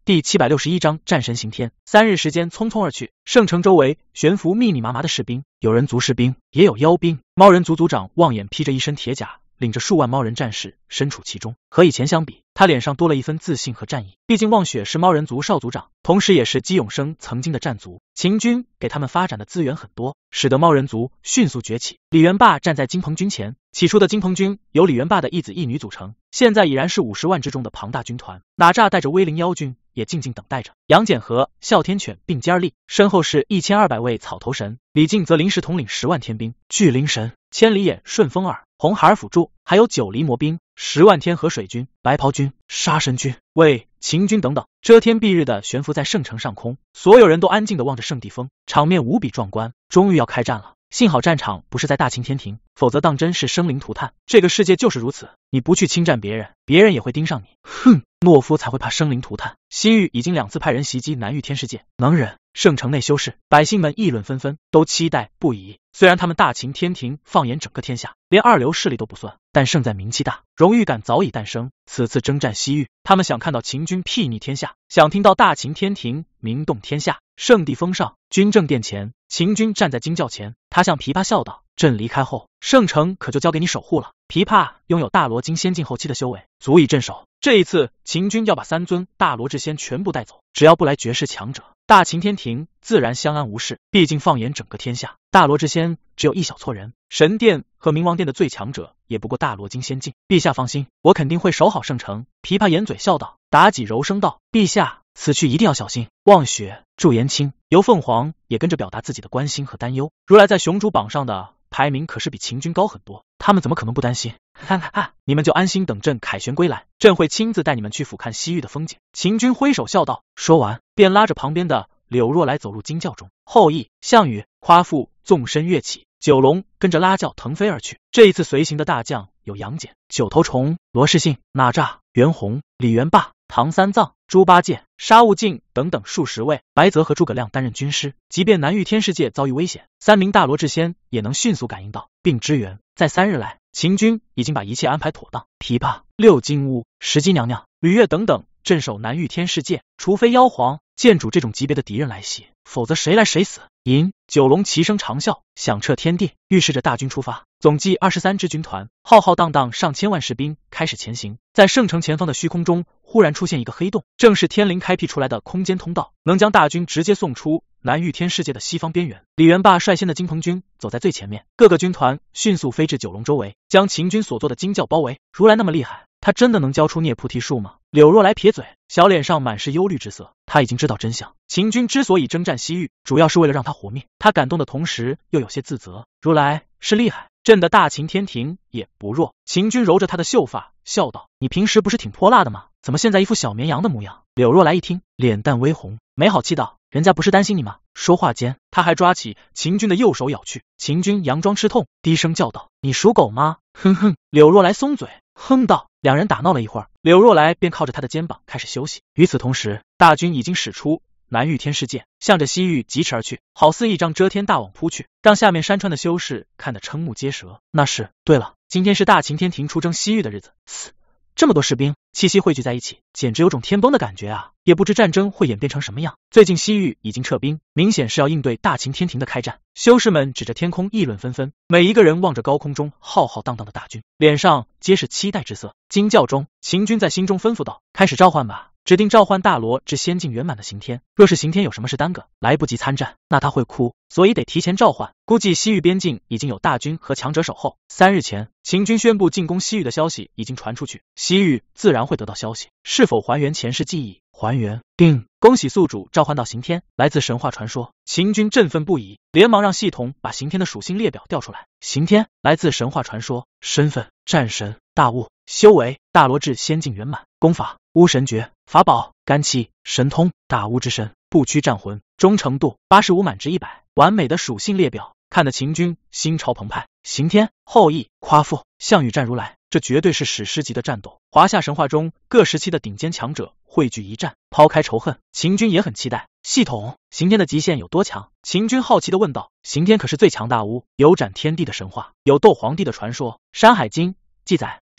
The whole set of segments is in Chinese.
第761章战神刑天。3日时间匆匆而去，圣城周围悬浮密密麻麻的士兵，有人族士兵，也有妖兵。猫人族族长望眼披着一身铁甲，领着数万猫人战士身处其中。和以前相比，他脸上多了一分自信和战意。毕竟望雪是猫人族少族长，同时也是姬永生曾经的战族。秦军给他们发展的资源很多，使得猫人族迅速崛起。李元霸站在金鹏军前，起初的金鹏军由李元霸的一子一女组成，现在已然是50万之中的庞大军团。哪吒带着威灵妖军也静静等待着。杨戬和哮天犬并肩而立，身后是1200位草头神，李靖则临时统领10万天兵，巨灵神、千里眼、顺风耳、红孩儿辅助，还有9黎魔兵、10万天河水军、白袍军、杀神军、魏秦军等等，遮天蔽日的悬浮在圣城上空。所有人都安静地望着圣地峰，场面无比壮观。终于要开战了。幸好战场不是在大秦天庭，否则当真是生灵涂炭。这个世界就是如此，你不去侵占别人，别人也会盯上你。哼，懦夫才会怕生灵涂炭。西域已经2次派人袭击南域天世界，能忍。圣城内修士百姓们议论纷纷，都期待不已。虽然他们大秦天庭放眼整个天下，连二流势力都不算，但胜在名气大，荣誉感早已诞生。此次征战西域，他们想看到秦军睥睨天下，想听到大秦天庭名动天下。圣地峰上，军政殿前，秦军站在金轿前，他向琵琶笑道：朕离开后，圣城可就交给你守护了。琵琶拥有大罗金仙境后期的修为，足以镇守。这一次秦军要把3尊大罗之仙全部带走，只要不来绝世强者，大秦天庭自然相安无事。毕竟放眼整个天下，大罗之仙只有一小撮人，神殿和冥王殿的最强者也不过大罗金仙境。陛下放心，我肯定会守好圣城。琵琶掩嘴笑道。妲己柔声道：陛下，此去一定要小心。望雪、祝延清、游凤凰也跟着表达自己的关心和担忧。如来在雄主榜上的排名可是比秦军高很多，他们怎么可能不担心？你们就安心等朕凯旋归来，朕会亲自带你们去俯瞰西域的风景。秦军挥手笑道，说完便拉着旁边的柳若来走入金轿中。后羿、项羽、夸父纵身跃起，九龙跟着拉轿腾飞而去。这一次随行的大将有杨戬、九头虫、罗士信、哪吒、袁弘、李元霸、唐三藏、猪八戒、沙悟净等等数十位。白泽和诸葛亮担任军师，即便南域天世界遭遇危险，3名大罗至仙也能迅速感应到并支援。在3日来，秦军已经把一切安排妥当。琵琶、六金乌、石矶娘娘、吕月等等镇守南域天世界，除非妖皇、剑主这种级别的敌人来袭，否则谁来谁死。银九龙齐声长啸，响彻天地，预示着大军出发。总计23支军团，浩浩荡荡上千万士兵开始前行。在圣城前方的虚空中忽然出现一个黑洞，正是天灵开辟出来的空间通道，能将大军直接送出南域天世界的西方边缘。李元霸率先的金鹏军走在最前面，各个军团迅速飞至九龙周围，将秦军所做的金轿包围。如来那么厉害，他真的能教出涅菩提术吗？柳若来撇嘴，小脸上满是忧虑之色。他已经知道真相，秦军之所以征战西域，主要是为了让他活命。他感动的同时又有些自责。如来是厉害，朕的大秦天庭也不弱。秦军揉着他的秀发笑道，你平时不是挺泼辣的吗？怎么现在一副小绵羊的模样？柳若来一听，脸蛋微红，没好气道，人家不是担心你吗？说话间，他还抓起秦军的右手咬去。秦军佯装吃痛，低声叫道，你属狗吗？哼哼。柳若来松嘴，哼道。两人打闹了一会儿，柳若来便靠着他的肩膀开始休息。与此同时，大军已经使出南域天世界，向着西域疾驰而去，好似一张遮天大网扑去，让下面山川的修士看得瞠目结舌。那是对了，今天是大秦天庭出征西域的日子。这么多士兵气息汇聚在一起，简直有种天崩的感觉啊！也不知战争会演变成什么样。最近西域已经撤兵，明显是要应对大秦天庭的开战。修士们指着天空议论纷纷，每一个人望着高空中浩浩荡荡的大军，脸上皆是期待之色。金轿中，秦军在心中吩咐道，开始召唤吧，指定召唤大罗至仙境圆满的刑天。若是刑天有什么事耽搁，来不及参战，那他会哭，所以得提前召唤。估计西域边境已经有大军和强者守候。3日前，秦军宣布进攻西域的消息已经传出去，西域自然会得到消息，是否还原前世记忆？还原。定。恭喜宿主召唤到刑天，来自神话传说。秦军振奋不已，连忙让系统把刑天的属性列表调出来。刑天来自神话传说，身份战神，大悟，修为大罗至仙境圆满，功法巫神诀，法宝干气，神通大巫之神，不屈战魂，忠诚度85满之100，完美的属性列表，看得秦军心潮澎湃。刑天、后羿、夸父、项羽战如来，这绝对是史诗级的战斗。华夏神话中各时期的顶尖强者汇聚一战，抛开仇恨。秦军也很期待。系统，刑天的极限有多强？秦军好奇地问道。刑天可是最强大巫，有斩天地的神话，有斗皇帝的传说。山海经记载，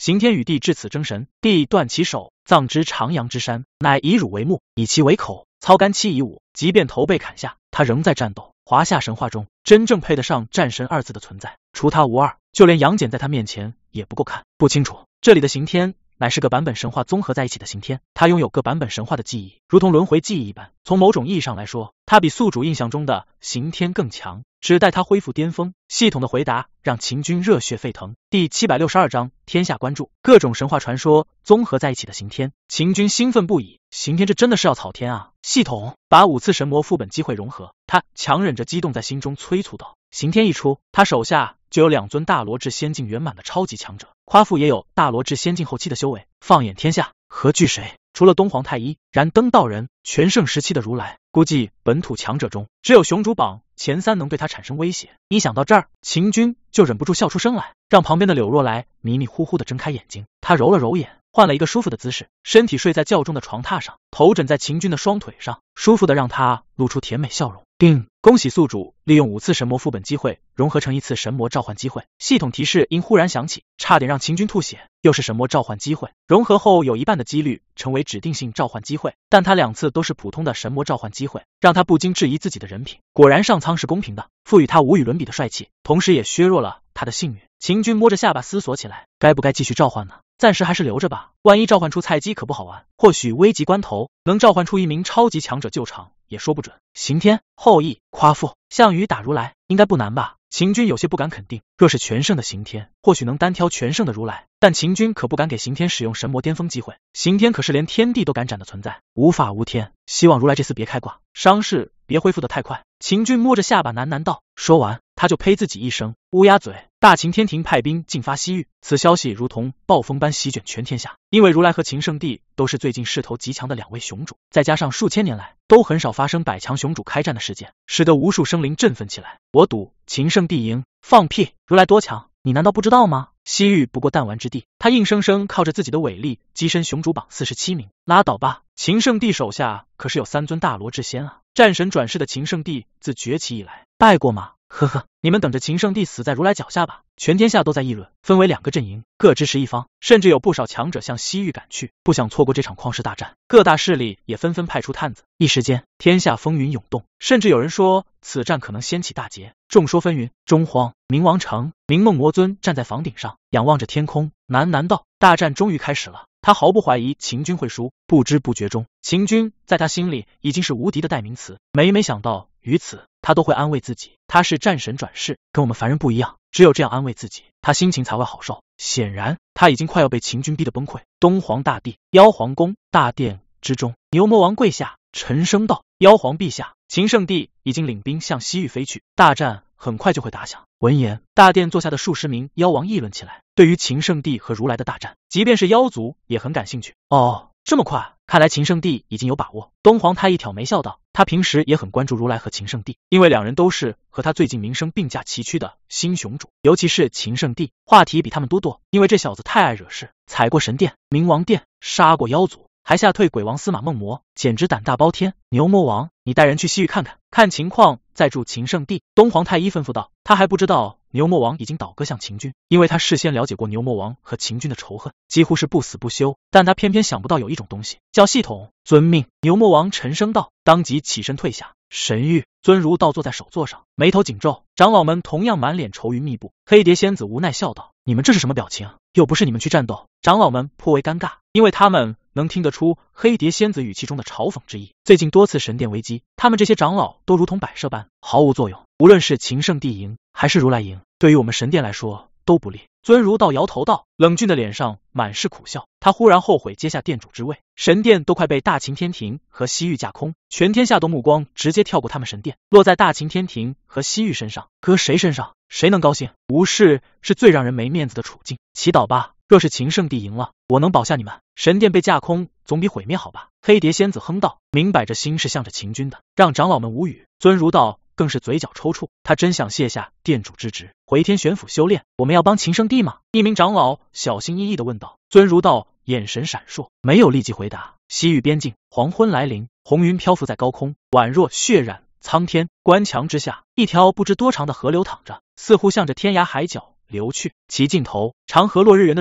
刑天与帝至此争神，帝断其手，葬之长阳之山，乃以乳为目，以其为口，操干戚以武。即便头被砍下，他仍在战斗。华夏神话中真正配得上战神二字的存在，除他无二，就连杨戬在他面前也不够看。不清楚，这里的刑天乃是个版本神话综合在一起的刑天，他拥有各版本神话的记忆，如同轮回记忆一般。从某种意义上来说，他比宿主印象中的刑天更强，只待他恢复巅峰。系统的回答让秦军热血沸腾。第762章天下关注，各种神话传说综合在一起的刑天，秦军兴奋不已。刑天这真的是要草天啊！系统把5次神魔副本机会融合，他强忍着激动在心中催促道。刑天一出，他手下就有2尊大罗至仙境圆满的超级强者，夸父也有大罗至仙境后期的修为。放眼天下，何惧谁？除了东皇太一、燃灯道人、全盛时期的如来，估计本土强者中只有雄主榜前3能对他产生威胁。一想到这儿，秦军就忍不住笑出声来，让旁边的柳若来迷迷糊糊的睁开眼睛。他揉了揉眼，换了一个舒服的姿势，身体睡在较重的床榻上，头枕在秦军的双腿上，舒服的让他露出甜美笑容。恭喜宿主利用5次神魔副本机会融合成1次神魔召唤机会。系统提示音忽然响起，差点让秦军吐血。又是神魔召唤机会，融合后有1半的几率成为指定性召唤机会，但他2次都是普通的神魔召唤机会，让他不禁质疑自己的人品。果然上苍是公平的，赋予他无与伦比的帅气，同时也削弱了他的幸运。秦军摸着下巴思索起来，该不该继续召唤呢？暂时还是留着吧，万一召唤出菜鸡可不好玩。或许危急关头能召唤出1名超级强者救场也说不准。刑天、后羿、夸父、项羽打如来应该不难吧？秦军有些不敢肯定，若是全胜的刑天，或许能单挑全胜的如来，但秦军可不敢给刑天使用神魔巅峰机会。刑天可是连天地都敢斩的存在，无法无天，希望如来这次别开挂，伤势别恢复得太快。秦军摸着下巴喃喃道，说完他就呸自己一声，乌鸦嘴。大秦天庭派兵进发西域，此消息如同暴风般席卷全天下。因为如来和秦圣帝都是最近势头极强的2位雄主，再加上数千年来都很少发生百强雄主开战的事件，使得无数生灵振奋起来。我赌秦圣帝赢。放屁，如来多强，你难道不知道吗？西域不过弹丸之地，他硬生生靠着自己的伟力跻身雄主榜47名。拉倒吧，秦圣帝手下可是有3尊大罗至仙啊！战神转世的秦圣帝自崛起以来败过吗？呵呵，你们等着秦圣帝死在如来脚下吧！全天下都在议论，分为2个阵营，各支持一方，甚至有不少强者向西域赶去，不想错过这场旷世大战。各大势力也纷纷派出探子，一时间天下风云涌动，甚至有人说此战可能掀起大劫。众说纷纭。中荒冥王城，明梦魔尊站在房顶上，仰望着天空，喃喃道：大战终于开始了。他毫不怀疑秦军会输，不知不觉中，秦军在他心里已经是无敌的代名词。每每想到于此，他都会安慰自己，他是战神转世，跟我们凡人不一样，只有这样安慰自己，他心情才会好受。显然他已经快要被秦军逼得崩溃。东皇大帝，妖皇宫大殿之中，牛魔王跪下，沉声道：妖皇陛下，秦圣帝已经领兵向西域飞去，大战很快就会打响。闻言，大殿坐下的数十名妖王议论起来，对于秦圣帝和如来的大战，即便是妖族也很感兴趣。哦，这么快，看来秦圣帝已经有把握。东皇太一挑眉笑道，他平时也很关注如来和秦圣帝，因为2人都是和他最近名声并驾齐驱的新雄主，尤其是秦圣帝，话题比他们多，因为这小子太爱惹事，踩过神殿、冥王殿，杀过妖族，还吓退鬼王司马孟魔，简直胆大包天。牛魔王，你带人去西域看看，看情况再助秦圣帝。东皇太一吩咐道，他还不知道牛魔王已经倒戈向秦军，因为他事先了解过牛魔王和秦军的仇恨，几乎是不死不休，但他偏偏想不到有一种东西叫系统。遵命。牛魔王沉声道，当即起身退下。神域，尊儒倒坐在首座上，眉头紧皱，长老们同样满脸愁云密布。黑蝶仙子无奈笑道，你们这是什么表情？又不是你们去战斗。长老们颇为尴尬，因为他们能听得出黑蝶仙子语气中的嘲讽之意。最近多次神殿危机，他们这些长老都如同摆设般毫无作用，无论是秦圣帝赢还是如来赢，对于我们神殿来说都不利。尊儒道摇头道，冷峻的脸上满是苦笑。他忽然后悔接下殿主之位，神殿都快被大秦天庭和西域架空，全天下的目光直接跳过他们神殿，落在大秦天庭和西域身上，搁谁身上谁能高兴？无事是最让人没面子的处境。祈祷吧，若是秦圣帝赢了，我能保下你们。神殿被架空总比毁灭好吧？黑蝶仙子哼道，明摆着心是向着秦军的，让长老们无语。尊儒道更是嘴角抽搐，他真想卸下殿主之职，回天玄府修炼。我们要帮秦圣帝吗？一名长老小心翼翼地问道。尊儒道眼神闪烁，没有立即回答。西域边境，黄昏来临，红云漂浮在高空，宛若血染苍天。关墙之下，一条不知多长的河流淌着，似乎向着天涯海角流去，其尽头长河落日圆的壮美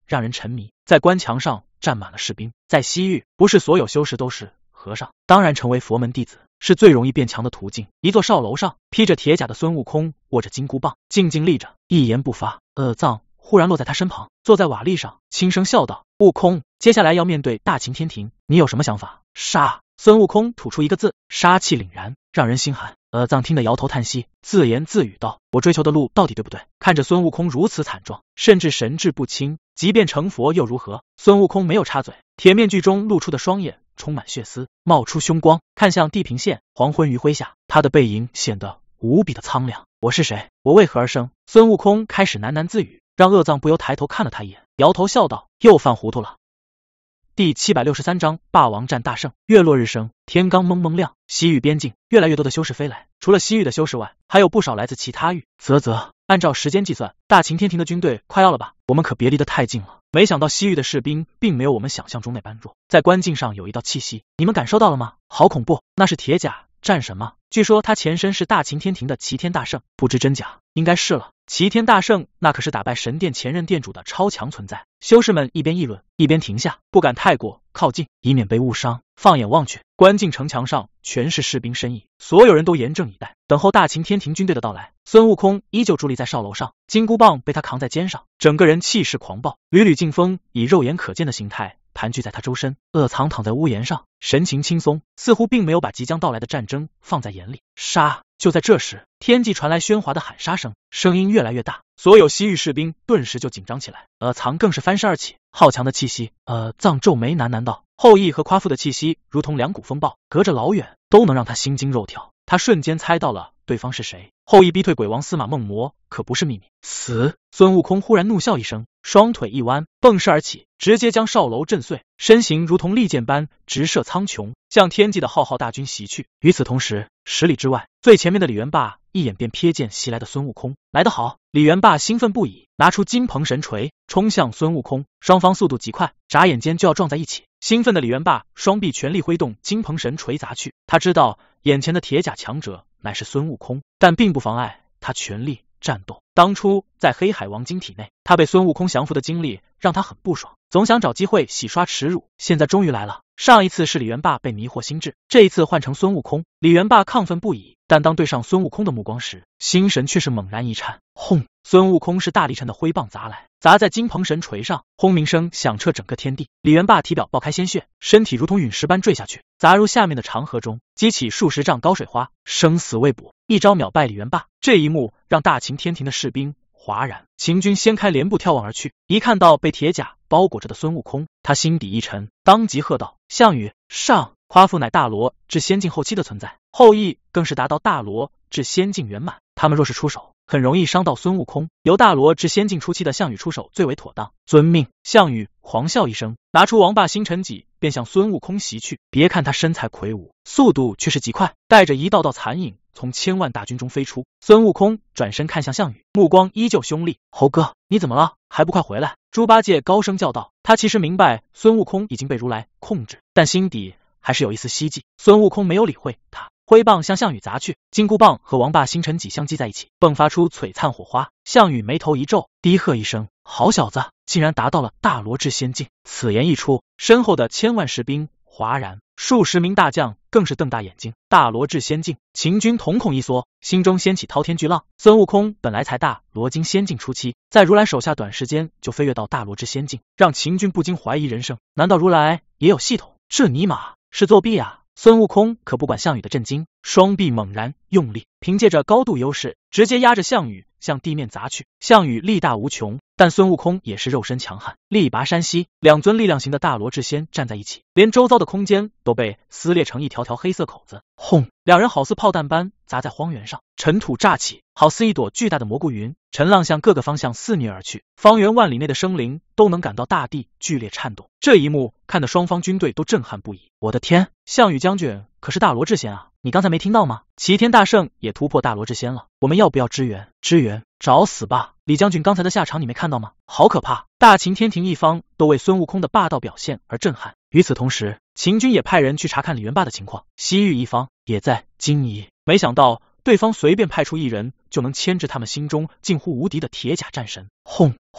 让人沉迷。在关墙上站满了士兵，在西域，不是所有修士都是和尚，当然成为佛门弟子是最容易变强的途径。一座哨楼上，披着铁甲的孙悟空握着金箍棒，静静立着，一言不发。藏忽然落在他身旁，坐在瓦砾上，轻声笑道：“悟空，接下来要面对大秦天庭，你有什么想法？”杀！孙悟空吐出一个字，杀气凛然，让人心寒。藏听得摇头叹息，自言自语道：“我追求的路到底对不对？”看着孙悟空如此惨状，甚至神志不清，即便成佛又如何？孙悟空没有插嘴，铁面具中露出的双眼充满血丝，冒出凶光，看向地平线。黄昏余晖下，他的背影显得无比的苍凉。我是谁？我为何而生？孙悟空开始喃喃自语，让藏不由抬头看了他一眼，摇头笑道：“又犯糊涂了。”第763章霸王战大胜。月落日升，天刚蒙蒙亮，西域边境越来越多的修士飞来，除了西域的修士外，还有不少来自其他域。按照时间计算，大秦天庭的军队快要了吧？我们可别离得太近了。没想到西域的士兵并没有我们想象中那般弱，在关境上有一道气息，你们感受到了吗？好恐怖！那是铁甲战神吗？据说他前身是大秦天庭的齐天大圣，不知真假，应该是了。齐天大圣那可是打败神殿前任殿主的超强存在。修士们一边议论，一边停下，不敢太过靠近，以免被误伤。放眼望去，关境城墙上全是士兵身影，所有人都严阵以待，等候大秦天庭军队的到来。孙悟空依旧伫立在哨楼上，金箍棒被他扛在肩上，整个人气势狂暴，缕缕劲风以肉眼可见的形态盘踞在他周身。藏躺在屋檐上，神情轻松，似乎并没有把即将到来的战争放在眼里。杀！就在这时，天际传来喧哗的喊杀声，声音越来越大，所有西域士兵顿时就紧张起来。藏更是翻身而起，好强的气息。藏皱眉喃喃道：“后羿和夸父的气息如同两股风暴，隔着老远都能让他心惊肉跳。”他瞬间猜到了对方是谁。后羿逼退鬼王司马孟魔可不是秘密。死！孙悟空忽然怒笑一声，双腿一弯，蹦势而起，直接将哨楼震碎，身形如同利箭般直射苍穹，向天际的浩浩大军袭去。与此同时，10里之外，最前面的李元霸一眼便瞥见袭来的孙悟空。来得好！李元霸兴奋不已，拿出金鹏神锤冲向孙悟空，双方速度极快，眨眼间就要撞在一起。兴奋的李元霸双臂全力挥动金鹏神锤砸去，他知道眼前的铁甲强者乃是孙悟空，但并不妨碍他全力战斗。当初在黑海王晶体内，他被孙悟空降服的经历让他很不爽，总想找机会洗刷耻辱，现在终于来了。上一次是李元霸被迷惑心智，这一次换成孙悟空，李元霸亢奋不已，但当对上孙悟空的目光时，心神却是猛然一颤。轰！孙悟空是大力沉的挥棒砸来，砸在金鹏神锤上，轰鸣声响彻整个天地。李元霸体表爆开鲜血，身体如同陨石般坠下去，砸入下面的长河中，激起数十丈高水花，生死未卜，一招秒败李元霸。这一幕让大秦天庭的士兵哗然，秦军掀开帘布眺望而去，一看到被铁甲包裹着的孙悟空，他心底一沉，当即喝道：“项羽上！”夸父乃大罗至仙境后期的存在，后羿更是达到大罗至仙境圆满，他们若是出手，很容易伤到孙悟空，由大罗至仙境初期的项羽出手最为妥当。遵命！项羽狂笑一声，拿出王霸星辰戟便向孙悟空袭去。别看他身材魁梧，速度却是极快，带着一道道残影从千万大军中飞出。孙悟空转身看向项羽，目光依旧凶厉。猴哥，你怎么了？还不快回来！猪八戒高声叫道。他其实明白孙悟空已经被如来控制，但心底还是有一丝希冀。孙悟空没有理会他，挥棒向项羽砸去，金箍棒和王霸星辰戟相击在一起，迸发出璀璨火花。项羽眉头一皱，低喝一声：“好小子，竟然达到了大罗至仙境！”此言一出，身后的千万士兵哗然，数十名大将更是瞪大眼睛。大罗至仙境，秦军瞳孔一缩，心中掀起滔天巨浪。孙悟空本来才大罗经仙境初期，在如来手下短时间就飞跃到大罗至仙境，让秦军不禁怀疑人生，难道如来也有系统？这尼玛是作弊啊！孙悟空可不管项羽的震惊，双臂猛然用力，凭借着高度优势，直接压着项羽向地面砸去。项羽力大无穷，但孙悟空也是肉身强悍，力拔山兮，两尊力量型的大罗至仙站在一起，连周遭的空间都被撕裂成一条条黑色口子。轰！两人好似炮弹般砸在荒原上，尘土乍起，好似一朵巨大的蘑菇云，尘浪向各个方向肆虐而去，方圆万里内的生灵都能感到大地剧烈颤动。这一幕看得双方军队都震撼不已。我的天，项羽将军可是大罗至仙啊！你刚才没听到吗？齐天大圣也突破大罗至仙了，我们要不要支援？支援？找死吧！李将军刚才的下场你没看到吗？好可怕！大秦天庭一方都为孙悟空的霸道表现而震撼。与此同时，秦军也派人去查看李元霸的情况，西域一方也在惊疑，没想到对方随便派出一人就能牵制他们心中近乎无敌的铁甲战神。轰轰！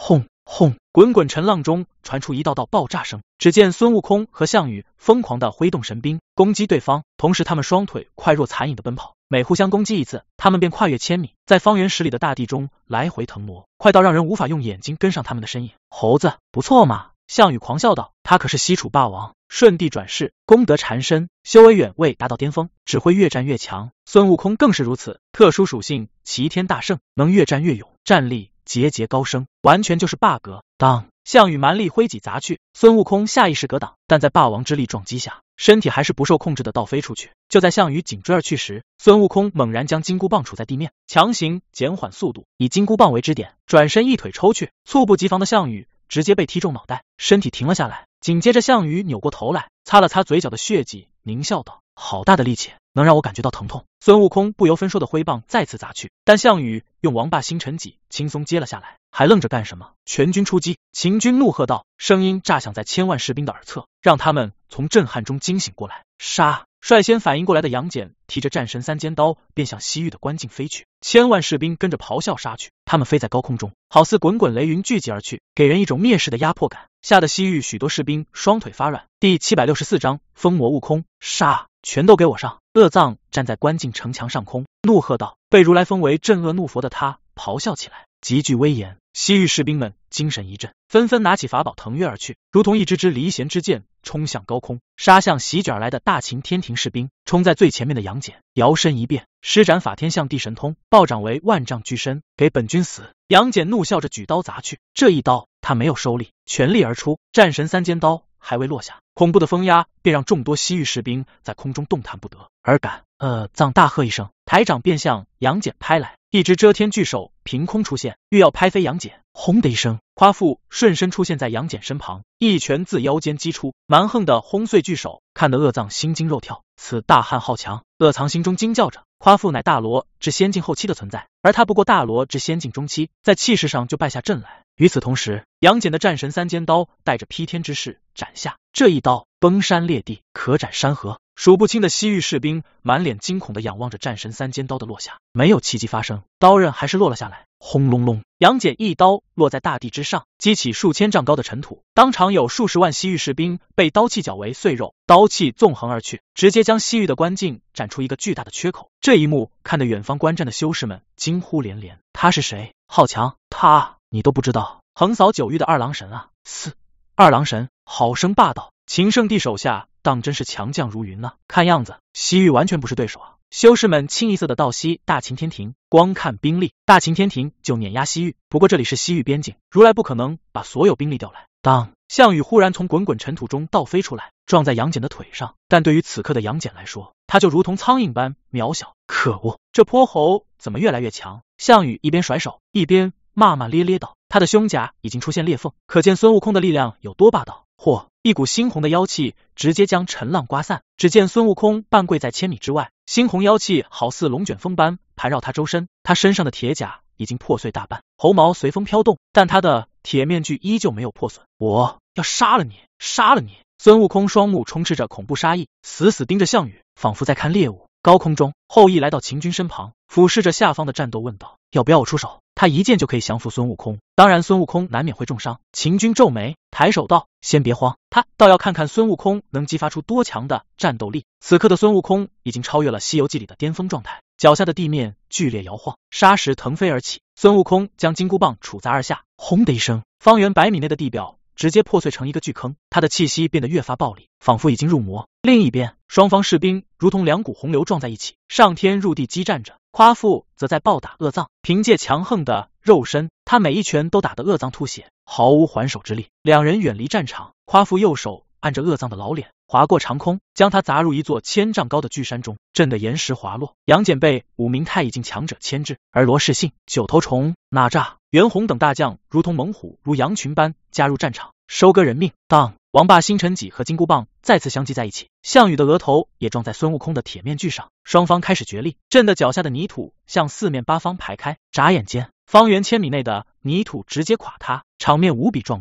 轰！滚滚尘浪中传出一道道爆炸声，只见孙悟空和项羽疯狂地挥动神兵攻击对方，同时他们双腿快若残影地奔跑，每互相攻击一次，他们便跨越千米，在方圆10里的大地中来回腾挪，快到让人无法用眼睛跟上他们的身影。猴子，不错嘛！项羽狂笑道，他可是西楚霸王，顺帝转世，功德缠身，修为远未达到巅峰，只会越战越强。孙悟空更是如此，特殊属性齐天大圣，能越战越勇，战力节节高升，完全就是霸格。当项羽蛮力挥戟砸去，孙悟空下意识格挡，但在霸王之力撞击下，身体还是不受控制的倒飞出去。就在项羽紧追而去时，孙悟空猛然将金箍棒杵在地面，强行减缓速度，以金箍棒为支点，转身一腿抽去，猝不及防的项羽直接被踢中脑袋，身体停了下来。紧接着项羽扭过头来，擦了擦嘴角的血迹，狞笑道，好大的力气，能让我感觉到疼痛。孙悟空不由分说的挥棒再次砸去，但项羽用王霸星辰戟轻松接了下来，还愣着干什么？全军出击！秦军怒喝道，声音炸响在千万士兵的耳侧，让他们从震撼中惊醒过来。杀！率先反应过来的杨戬提着战神三尖刀便向西域的关境飞去，千万士兵跟着咆哮杀去。他们飞在高空中，好似滚滚雷云聚集而去，给人一种灭世的压迫感，吓得西域许多士兵双腿发软。第764章封魔悟空。杀！全都给我上！恶藏站在关境城墙上空，怒喝道，被如来封为镇恶怒佛的他咆哮起来，极具威严。西域士兵们精神一振，纷纷拿起法宝腾跃而去，如同一支支离弦之箭冲向高空，杀向席卷而来的大秦天庭士兵。冲在最前面的杨戬摇身一变，施展法天象地神通，暴掌为万丈巨身，给本君死！杨戬怒笑着举刀砸去，这一刀他没有收力，全力而出，战神三尖刀还未落下，恐怖的风压便让众多西域士兵在空中动弹不得。而敢藏大喝一声，抬掌便向杨戬拍来，一只遮天巨手凭空出现，欲要拍飞杨戬。轰的一声，夸父瞬身出现在杨戬身旁，一拳自腰间击出，蛮横的轰碎巨手，看得恶藏心惊肉跳。此大汉好强！恶藏心中惊叫着，夸父乃大罗至仙境后期的存在，而他不过大罗至仙境中期，在气势上就败下阵来。与此同时，杨戬的战神三尖刀带着劈天之势斩下，这一刀崩山裂地，可斩山河。数不清的西域士兵满脸惊恐地仰望着战神三尖刀的落下，没有奇迹发生，刀刃还是落了下来。轰隆隆，杨戬一刀落在大地之上，激起数千丈高的尘土，当场有数十万西域士兵被刀气绞为碎肉，刀气纵横而去，直接将西域的关境斩出一个巨大的缺口。这一幕看得远方观战的修士们惊呼连连，他是谁？好强！你都不知道，横扫9域的二郎神啊！二郎神，好生霸道！秦圣帝手下当真是强将如云啊，看样子西域完全不是对手啊。修士们清一色的倒吸大秦天庭，光看兵力，大秦天庭就碾压西域。不过这里是西域边境，如来不可能把所有兵力调来。当项羽忽然从滚滚尘土中倒飞出来，撞在杨戬的腿上，但对于此刻的杨戬来说，他就如同苍蝇般渺小。可恶，这泼猴怎么越来越强？项羽一边甩手，一边骂骂咧咧道，他的胸甲已经出现裂缝，可见孙悟空的力量有多霸道。一股猩红的妖气直接将尘浪刮散，只见孙悟空半跪在千米之外，猩红妖气好似龙卷风般盘绕他周身，他身上的铁甲已经破碎大半，猴毛随风飘动，但他的铁面具依旧没有破损。我要杀了你，杀了你！孙悟空双目充斥着恐怖杀意，死死盯着项羽，仿佛在看猎物。高空中，后羿来到秦军身旁，俯视着下方的战斗问道，要不要我出手？他一剑就可以降服孙悟空，当然孙悟空难免会重伤。秦军皱眉抬手道，先别慌，他倒要看看孙悟空能激发出多强的战斗力。此刻的孙悟空已经超越了西游记里的巅峰状态，脚下的地面剧烈摇晃，沙石腾飞而起。孙悟空将金箍棒杵砸而下，轰的一声，方圆100米内的地表直接破碎成一个巨坑，他的气息变得越发暴戾，仿佛已经入魔。另一边，双方士兵如同两股洪流撞在一起，上天入地激战着。夸父则在暴打恶藏，凭借强横的肉身，他每一拳都打得恶藏吐血，毫无还手之力。两人远离战场，夸父右手按着恶藏的老脸，划过长空，将他砸入一座1000丈高的巨山中，震得岩石滑落。杨戬被5名太乙境强者牵制，而罗士信、九头虫、哪吒、袁弘等大将如同猛虎如羊群般加入战场，收割人命。当王霸星辰戟和金箍棒再次相击在一起，项羽的额头也撞在孙悟空的铁面具上，双方开始决力，震得脚下的泥土向4面8方排开，眨眼间方圆1000米内的泥土直接垮塌，场面无比壮观。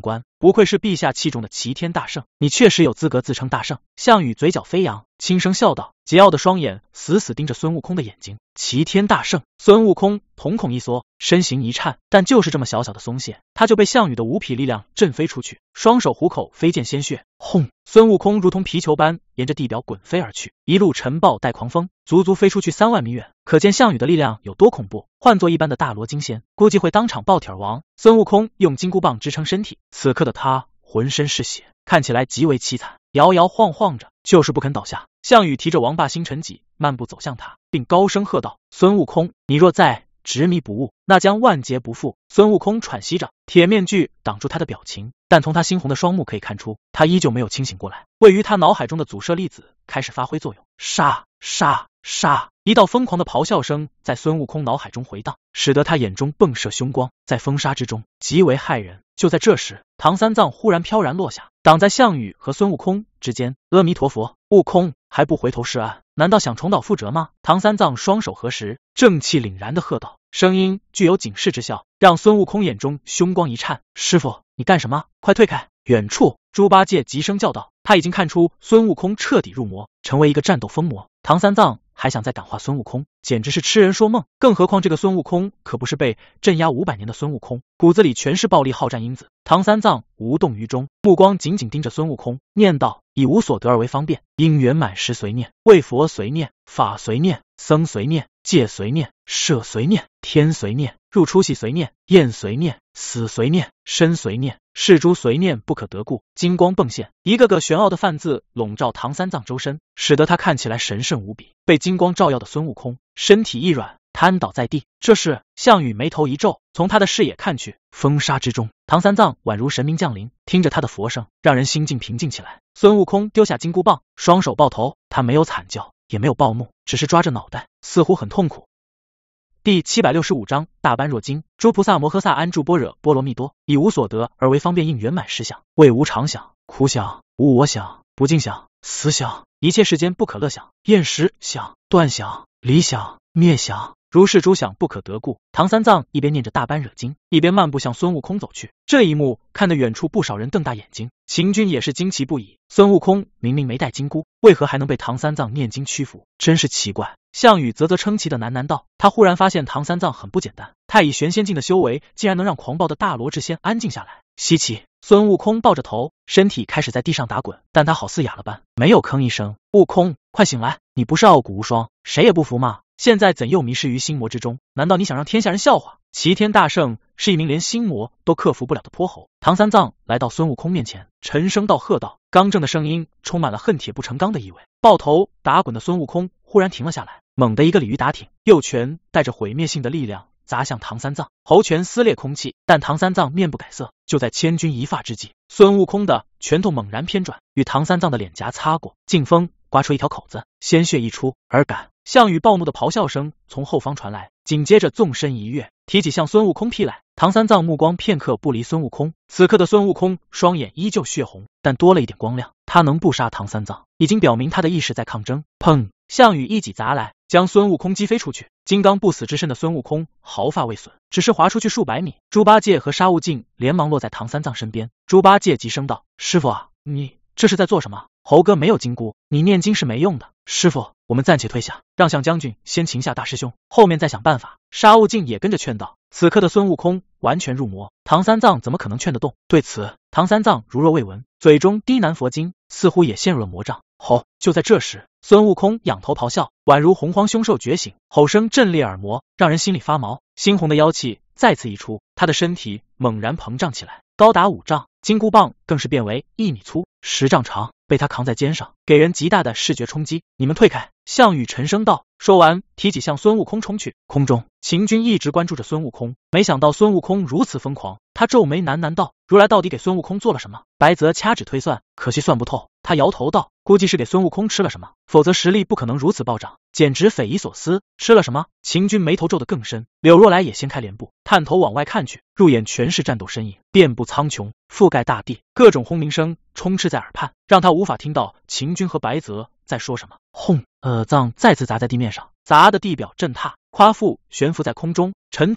不愧是陛下器重的齐天大圣，你确实有资格自称大圣。项羽嘴角飞扬，轻声笑道，桀骜的双眼死死盯着孙悟空的眼睛。齐天大圣！孙悟空瞳孔一缩，身形一颤，但就是这么小小的松懈，他就被项羽的无匹力量震飞出去，双手虎口飞溅鲜血。轰！孙悟空如同皮球般沿着地表滚飞而去，一路尘暴带狂风，足足飞出去3万米远。可见项羽的力量有多恐怖，换做一般的大罗金仙，估计会当场爆体而亡。孙悟空用金箍棒支撑身体，此刻的他浑身是血，看起来极为凄惨，摇摇晃晃着，就是不肯倒下。项羽提着王霸星辰戟漫步走向他，并高声喝道：孙悟空，你若再执迷不悟，那将万劫不复。孙悟空喘息着，铁面具挡住他的表情，但从他猩红的双目可以看出，他依旧没有清醒过来。位于他脑海中的阻摄粒子开始发挥作用，杀杀杀！一道疯狂的咆哮声在孙悟空脑海中回荡，使得他眼中迸射凶光，在风沙之中极为骇人。就在这时，唐三藏忽然飘然落下，挡在项羽和孙悟空之间。阿弥陀佛，悟空还不回头是岸，难道想重蹈覆辙吗？唐三藏双手合十，正气凛然地喝道，声音具有警示之效，让孙悟空眼中凶光一颤。师傅，你干什么？快退开！远处，猪八戒急声叫道，他已经看出孙悟空彻底入魔，成为一个战斗疯魔。唐三藏还想再感化孙悟空，简直是痴人说梦。更何况这个孙悟空可不是被镇压500年的孙悟空，骨子里全是暴力好战因子。唐三藏无动于衷，目光紧紧盯着孙悟空，念道：以无所得而为方便，因缘满时随念，为佛随念，法随念，僧随念，戒随念，舍随念，天随念，入出息随念，厌随念，死随念，身随念，是诸随念不可得故。金光迸现，一个个玄奥的梵字笼罩唐三藏周身，使得他看起来神圣无比。被金光照耀的孙悟空身体一软，瘫倒在地。这时项羽眉头一皱，从他的视野看去，风沙之中，唐三藏宛如神明降临，听着他的佛声，让人心境平静起来。孙悟空丢下金箍棒，双手抱头，他没有惨叫，也没有暴怒，只是抓着脑袋，似乎很痛苦。第765章大般若经。诸菩萨摩诃萨安住般若波罗蜜多，以无所得而为方便应圆满实相，为无常想、苦想、无我想、不净想、思想，一切世间不可乐想、厌食想、断想、离想、灭想，如是诸想不可得故。唐三藏一边念着大般若经，一边漫步向孙悟空走去。这一幕看得远处不少人瞪大眼睛，秦军也是惊奇不已。孙悟空明明没带金箍，为何还能被唐三藏念经屈服？真是奇怪。项羽啧啧称奇的喃喃道，他忽然发现唐三藏很不简单，太乙玄仙境的修为竟然能让狂暴的大罗智仙安静下来，稀奇。孙悟空抱着头，身体开始在地上打滚，但他好似哑了般，没有吭一声。悟空，快醒来，你不是傲骨无双，谁也不服吗？现在怎又迷失于心魔之中？难道你想让天下人笑话？齐天大圣是一名连心魔都克服不了的泼猴。唐三藏来到孙悟空面前，沉声道喝道，刚正的声音充满了恨铁不成钢的意味。抱头打滚的孙悟空忽然停了下来，猛地一个鲤鱼打挺，右拳带着毁灭性的力量砸向唐三藏，猴拳撕裂空气，但唐三藏面不改色。就在千钧一发之际，孙悟空的拳头猛然偏转，与唐三藏的脸颊擦过，劲风刮出一条口子，鲜血溢出。而赶项羽暴怒的咆哮声从后方传来，紧接着纵身一跃，提起向孙悟空劈来。唐三藏目光片刻不离孙悟空，此刻的孙悟空双眼依旧血红，但多了一点光亮。他能不杀唐三藏，已经表明他的意识在抗争。砰！项羽一戟砸来，将孙悟空击飞出去。金刚不死之身的孙悟空毫发未损，只是滑出去数百米。猪八戒和沙悟净连忙落在唐三藏身边。猪八戒急声道，师傅啊，你这是在做什么？猴哥没有金箍，你念经是没用的。师傅，我们暂且退下，让项将军先擒下大师兄，后面再想办法。沙悟净也跟着劝道。此刻的孙悟空完全入魔，唐三藏怎么可能劝得动？对此，唐三藏如若未闻，嘴中低喃佛经，似乎也陷入了魔障。吼！就在这时，孙悟空仰头咆哮，宛如洪荒凶兽觉醒，吼声震裂耳膜，让人心里发毛。猩红的妖气再次溢出，他的身体猛然膨胀起来，高达5丈，金箍棒更是变为1米粗10丈长，被他扛在肩上，给人极大的视觉冲击。你们退开！项羽沉声道。说完，提起向孙悟空冲去。空中，秦军一直关注着孙悟空，没想到孙悟空如此疯狂。他皱眉喃喃道，如来到底给孙悟空做了什么？白泽掐指推算，可惜算不透。他摇头道，估计是给孙悟空吃了什么，否则实力不可能如此暴涨，简直匪夷所思。吃了什么？秦军眉头皱得更深，柳若来也掀开帘布，探头往外看去，入眼全是战斗身影，遍布苍穹，覆盖大地，各种轰鸣声充斥在耳畔，让他无法听到秦军和白泽在说什么。轰！藏再次砸在地面上，砸的地表震塌，夸父悬浮在空中，尘土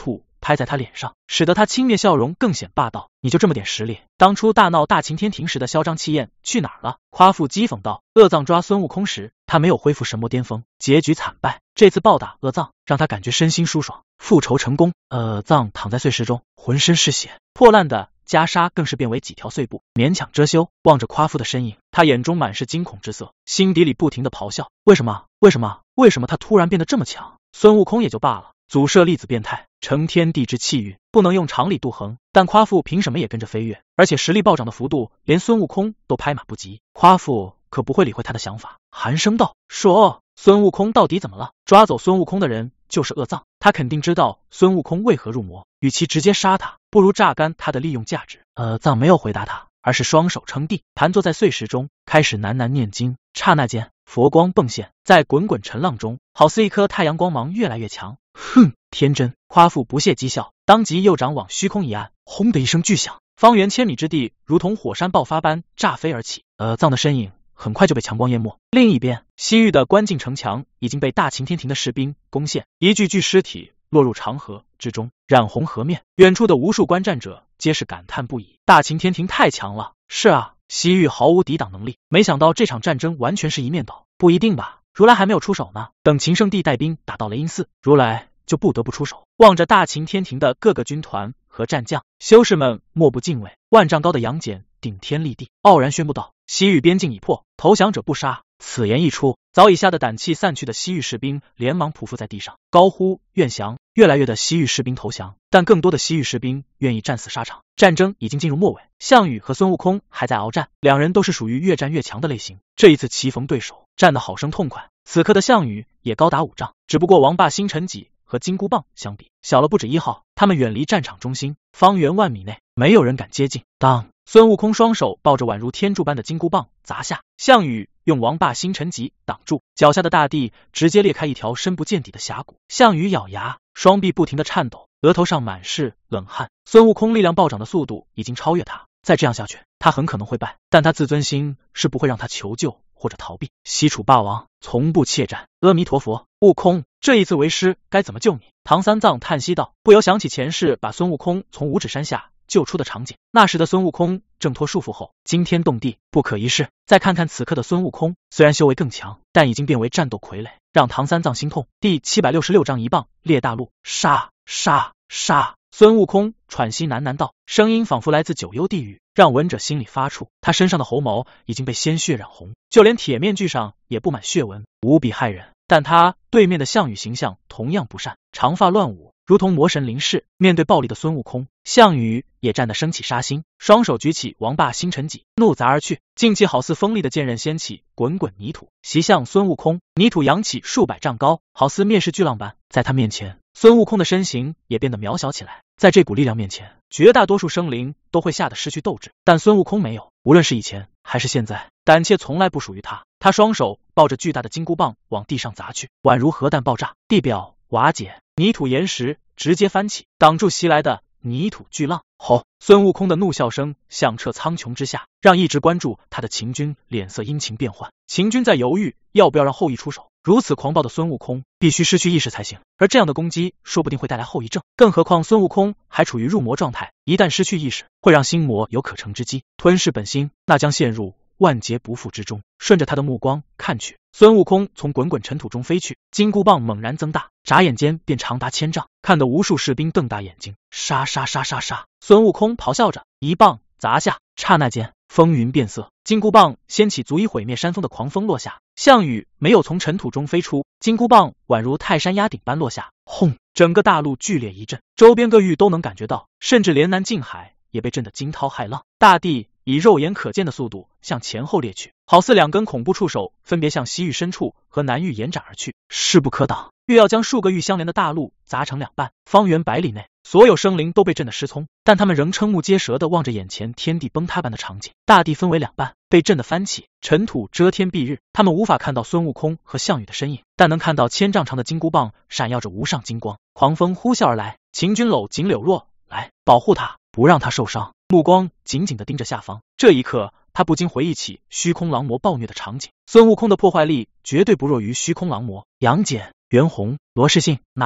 拍在他脸上，使得他轻蔑笑容更显霸道。你就这么点实力，当初大闹大秦天庭时的嚣张气焰去哪儿了？夸父讥讽道。恶藏抓孙悟空时，他没有恢复神魔巅峰，结局惨败。这次暴打恶藏，让他感觉身心舒爽，复仇成功。藏躺在碎石中，浑身是血，破烂的袈裟更是变为几条碎布，勉强遮羞。望着夸父的身影，他眼中满是惊恐之色，心底里不停的咆哮：为什么？他突然变得这么强？孙悟空也就罢了，祖舍粒子变态，承天地之气运，不能用常理度衡，但夸父凭什么也跟着飞跃？而且实力暴涨的幅度，连孙悟空都拍马不及。夸父可不会理会他的想法，寒声道：说孙悟空到底怎么了？抓走孙悟空的人就是恶藏，他肯定知道孙悟空为何入魔，与其直接杀他，不如榨干他的利用价值。藏没有回答他，而是双手撑地，盘坐在碎石中，开始喃喃念经。刹那间，佛光迸现，在滚滚尘浪中，好似一颗太阳，光芒越来越强。哼，天真！夸父不屑讥笑，当即右掌往虚空一按，轰的一声巨响，方圆千米之地如同火山爆发般炸飞而起。藏的身影很快就被强光淹没。另一边，西域的关境城墙已经被大秦天庭的士兵攻陷，一具具尸体落入长河之中，染红河面。远处的无数观战者皆是感叹不已，大秦天庭太强了。是啊，西域毫无抵挡能力，没想到这场战争完全是一面倒。不一定吧，如来还没有出手呢，等秦圣帝带兵打到雷音寺，如来就不得不出手。望着大秦天庭的各个军团和战将，修士们莫不敬畏。万丈高的杨戬顶天立地，傲然宣布道：西域边境已破，投降者不杀。此言一出，早已吓得胆气散去的西域士兵连忙匍匐在地上，高呼愿降。越来越的西域士兵投降，但更多的西域士兵愿意战死沙场。战争已经进入末尾，项羽和孙悟空还在鏖战，两人都是属于越战越强的类型。这一次棋逢对手，战得好生痛快。此刻的项羽也高达5丈，只不过王霸星辰戟和金箍棒相比小了不止1号。他们远离战场中心，方圆万米内没有人敢接近。当孙悟空双手抱着宛如天柱般的金箍棒砸下，项羽用王霸星辰戟挡住，脚下的大地直接裂开一条深不见底的峡谷。项羽咬牙，双臂不停的颤抖，额头上满是冷汗。孙悟空力量暴涨的速度已经超越他，再这样下去，他很可能会败。但他自尊心是不会让他求救或者逃避。西楚霸王从不怯战。阿弥陀佛，悟空，这一次为师该怎么救你？唐三藏叹息道，不由想起前世把孙悟空从五指山下救出的场景。那时的孙悟空挣脱束缚后，惊天动地，不可一世。再看看此刻的孙悟空，虽然修为更强，但已经变为战斗傀儡，让唐三藏心痛。第766章一棒裂大陆。杀杀杀！孙悟空喘息喃喃道，声音仿佛来自九幽地狱，让闻者心里发怵。他身上的猴毛已经被鲜血染红，就连铁面具上也布满血纹，无比骇人。但他对面的项羽形象同样不善，长发乱舞，如同魔神临世。面对暴力的孙悟空，项羽也战得生起杀心，双手举起王霸星辰戟，怒砸而去。劲气好似锋利的剑刃掀起滚滚泥土，袭向孙悟空。泥土扬起数百丈高，好似灭世巨浪般。在他面前，孙悟空的身形也变得渺小起来。在这股力量面前，绝大多数生灵都会吓得失去斗志，但孙悟空没有。无论是以前还是现在，胆怯从来不属于他。他双手抱着巨大的金箍棒往地上砸去，宛如核弹爆炸，地表瓦解，泥土岩石直接翻起，挡住袭来的泥土巨浪。吼！孙悟空的怒笑声响彻苍穹之下，让一直关注他的秦军脸色阴晴变幻。秦军在犹豫要不要让后羿出手，如此狂暴的孙悟空必须失去意识才行，而这样的攻击说不定会带来后遗症，更何况孙悟空还处于入魔状态，一旦失去意识，会让心魔有可乘之机，吞噬本心，那将陷入万劫不复之中。顺着他的目光看去，孙悟空从滚滚尘土中飞去，金箍棒猛然增大，眨眼间便长达1000丈，看得无数士兵瞪大眼睛。杀杀杀杀杀！孙悟空咆哮着，一棒砸下，刹那间风云变色，金箍棒掀起足以毁灭山峰的狂风落下。项羽没有从尘土中飞出，金箍棒宛如泰山压顶般落下，轰！整个大陆剧烈一震，周边各域都能感觉到，甚至连南近海也被震得惊涛骇浪，大地以肉眼可见的速度向前后裂去，好似2根恐怖触手分别向西域深处和南域延展而去，势不可挡。欲要将数个域相连的大陆砸成2半，方圆100里内所有生灵都被震得失聪，但他们仍瞠目结舌地望着眼前天地崩塌般的场景。大地分为2半，被震得翻起，尘土遮天蔽日，他们无法看到孙悟空和项羽的身影，但能看到1000丈长的金箍棒闪耀着无上金光。狂风呼啸而来，秦军搂紧柳若，来保护他，不让他受伤。目光紧紧地盯着下方，这一刻他不禁回忆起虚空狼魔暴虐的场景。孙悟空的破坏力绝对不弱于虚空狼魔。杨戬、袁弘、罗士信、哪吒、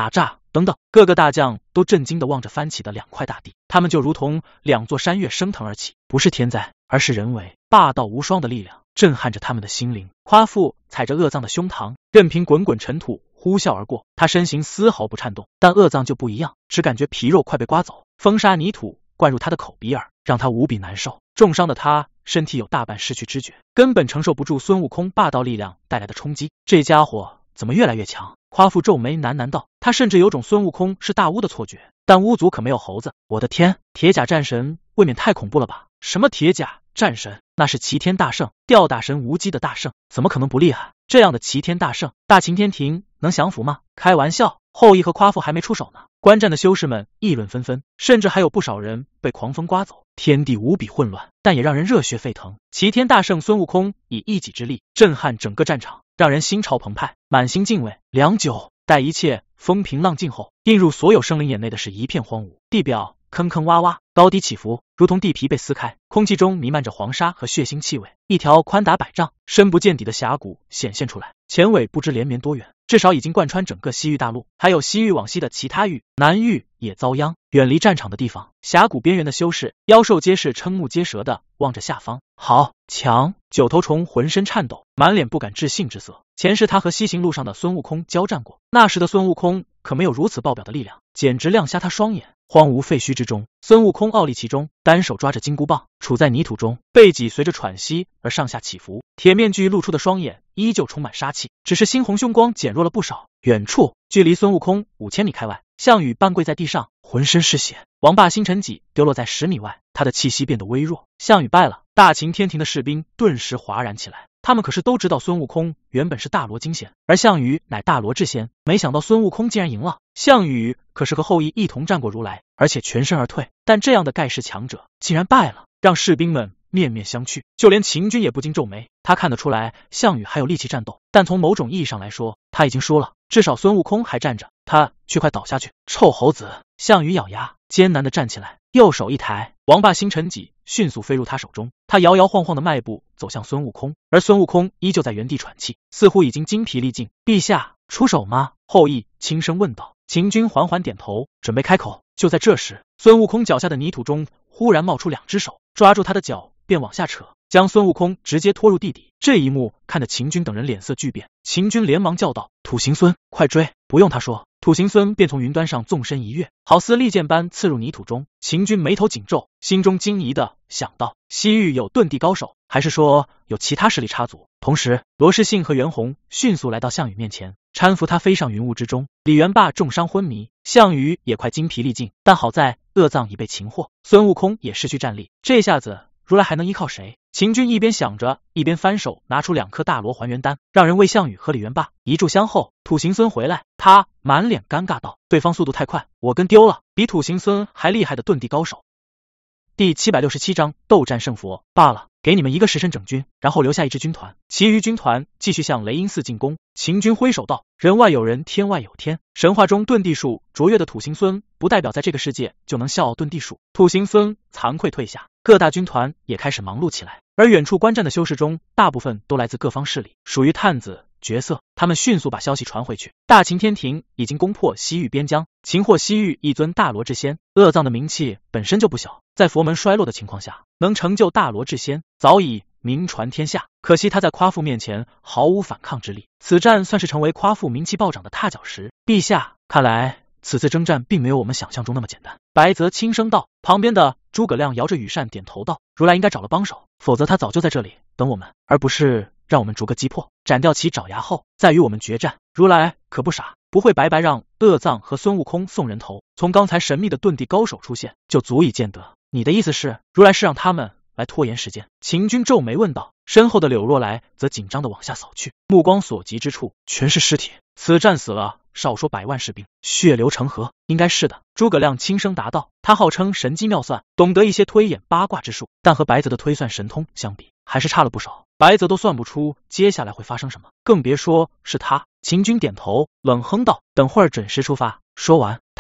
等等，各个大将都震惊地望着翻起的2块大地，他们就如同2座山岳升腾而起，不是天灾，而是人为，霸道无双的力量震撼着他们的心灵。夸父踩着鄂藏的胸膛，任凭滚滚尘土呼啸而过，他身形丝毫不颤动，但鄂藏就不一样，只感觉皮肉快被刮走，风沙泥土灌入他的口鼻耳，让他无比难受。重伤的他身体有大半失去知觉，根本承受不住孙悟空霸道力量带来的冲击。这家伙怎么越来越强？夸父皱眉喃喃道，他甚至有种孙悟空是大巫的错觉，但巫族可没有猴子。我的天，铁甲战神未免太恐怖了吧？什么铁甲战神？那是齐天大圣，吊打神无忌的大圣，怎么可能不厉害？这样的齐天大圣，大秦天庭能降服吗？开玩笑，后羿和夸父还没出手呢。观战的修士们议论纷纷，甚至还有不少人被狂风刮走，天地无比混乱，但也让人热血沸腾。齐天大圣孙悟空以一己之力震撼整个战场，让人心潮澎湃，满心敬畏。良久，待一切风平浪静后，映入所有生灵眼内的是一片荒芜，地表坑坑洼洼，高低起伏，如同地皮被撕开，空气中弥漫着黄沙和血腥气味。一条宽达100丈、深不见底的峡谷显现出来，前尾不知连绵多远，至少已经贯穿整个西域大陆，还有西域往西的其他域，南域也遭殃。远离战场的地方，峡谷边缘的修士、妖兽皆是瞠目结舌的望着下方。好强！九头虫浑身颤抖，满脸不敢置信之色。前世他和西行路上的孙悟空交战过，那时的孙悟空可没有如此爆表的力量，简直亮瞎他双眼。荒芜废墟之中，孙悟空傲立其中，单手抓着金箍棒，处在泥土中，背脊随着喘息而上下起伏，铁面具露出的双眼依旧充满杀气，只是猩红凶光减弱了不少。远处，距离孙悟空5000米开外，项羽半跪在地上，浑身是血，王霸星辰戟丢落在10米外，他的气息变得微弱。项羽败了，大秦天庭的士兵顿时哗然起来。他们可是都知道孙悟空原本是大罗金仙，而项羽乃大罗至仙，没想到孙悟空竟然赢了。项羽可是和后羿一同战过如来，而且全身而退，但这样的盖世强者竟然败了，让士兵们面面相觑，就连秦军也不禁皱眉。他看得出来项羽还有力气战斗，但从某种意义上来说，他已经输了。至少孙悟空还站着，他却快倒下去。臭猴子！项羽咬牙，艰难地站起来，右手一抬，王霸星辰戟迅速飞入他手中。他摇摇晃晃的迈步走向孙悟空，而孙悟空依旧在原地喘气，似乎已经精疲力尽。陛下，出手吗？后羿轻声问道。秦军缓缓点头，准备开口。就在这时，孙悟空脚下的泥土中忽然冒出2只手，抓住他的脚便往下扯，将孙悟空直接拖入地底。这一幕看得秦军等人脸色巨变，秦军连忙叫道：土行孙，快追！不用他说，土行孙便从云端上纵身一跃，好似利箭般刺入泥土中。秦军眉头紧皱，心中惊疑的想到，西域有遁地高手，还是说有其他势力插足？同时，罗士信和袁弘迅速来到项羽面前，搀扶他飞上云雾之中。李元霸重伤昏迷，项羽也快精疲力尽，但好在鄂藏已被擒获，孙悟空也失去战力，这下子如来还能依靠谁？秦军一边想着，一边翻手拿出2颗大罗还原丹，让人为项羽和李元霸。一炷香后，土行孙回来，他满脸尴尬道：对方速度太快，我跟丢了，比土行孙还厉害的遁地高手。第767章斗战胜佛。罢了，给你们1个时辰整军，然后留下1支军团，其余军团继续向雷音寺进攻。秦军挥手道：人外有人，天外有天。神话中遁地术卓越的土行孙，不代表在这个世界就能笑傲遁地术。土行孙惭愧退下，各大军团也开始忙碌起来。而远处观战的修士中，大部分都来自各方势力，属于探子角色。他们迅速把消息传回去，大秦天庭已经攻破西域边疆，擒获西域一尊大罗至仙。鄂藏的名气本身就不小，在佛门衰落的情况下，能成就大罗至仙，早已名传天下。可惜他在夸父面前毫无反抗之力，此战算是成为夸父名气暴涨的踏脚石。陛下，看来此次征战并没有我们想象中那么简单。白泽轻声道。旁边的诸葛亮摇着羽扇点头道：如来应该找了帮手，否则他早就在这里等我们，而不是让我们逐个击破，斩掉其爪牙后再与我们决战。如来可不傻，不会白白让鄂藏和孙悟空送人头。从刚才神秘的遁地高手出现，就足以见得。你的意思是，如来是让他们来拖延时间？秦军皱眉问道。身后的柳若来则紧张地往下扫去，目光所及之处全是尸体。此战死了少说100万士兵，血流成河。应该是的，诸葛亮轻声答道。他号称神机妙算，懂得一些推演八卦之术，但和白泽的推算神通相比，还是差了不少。白泽都算不出接下来会发生什么，更别说是他。秦军点头，冷哼道：等会儿准时出发。说完，他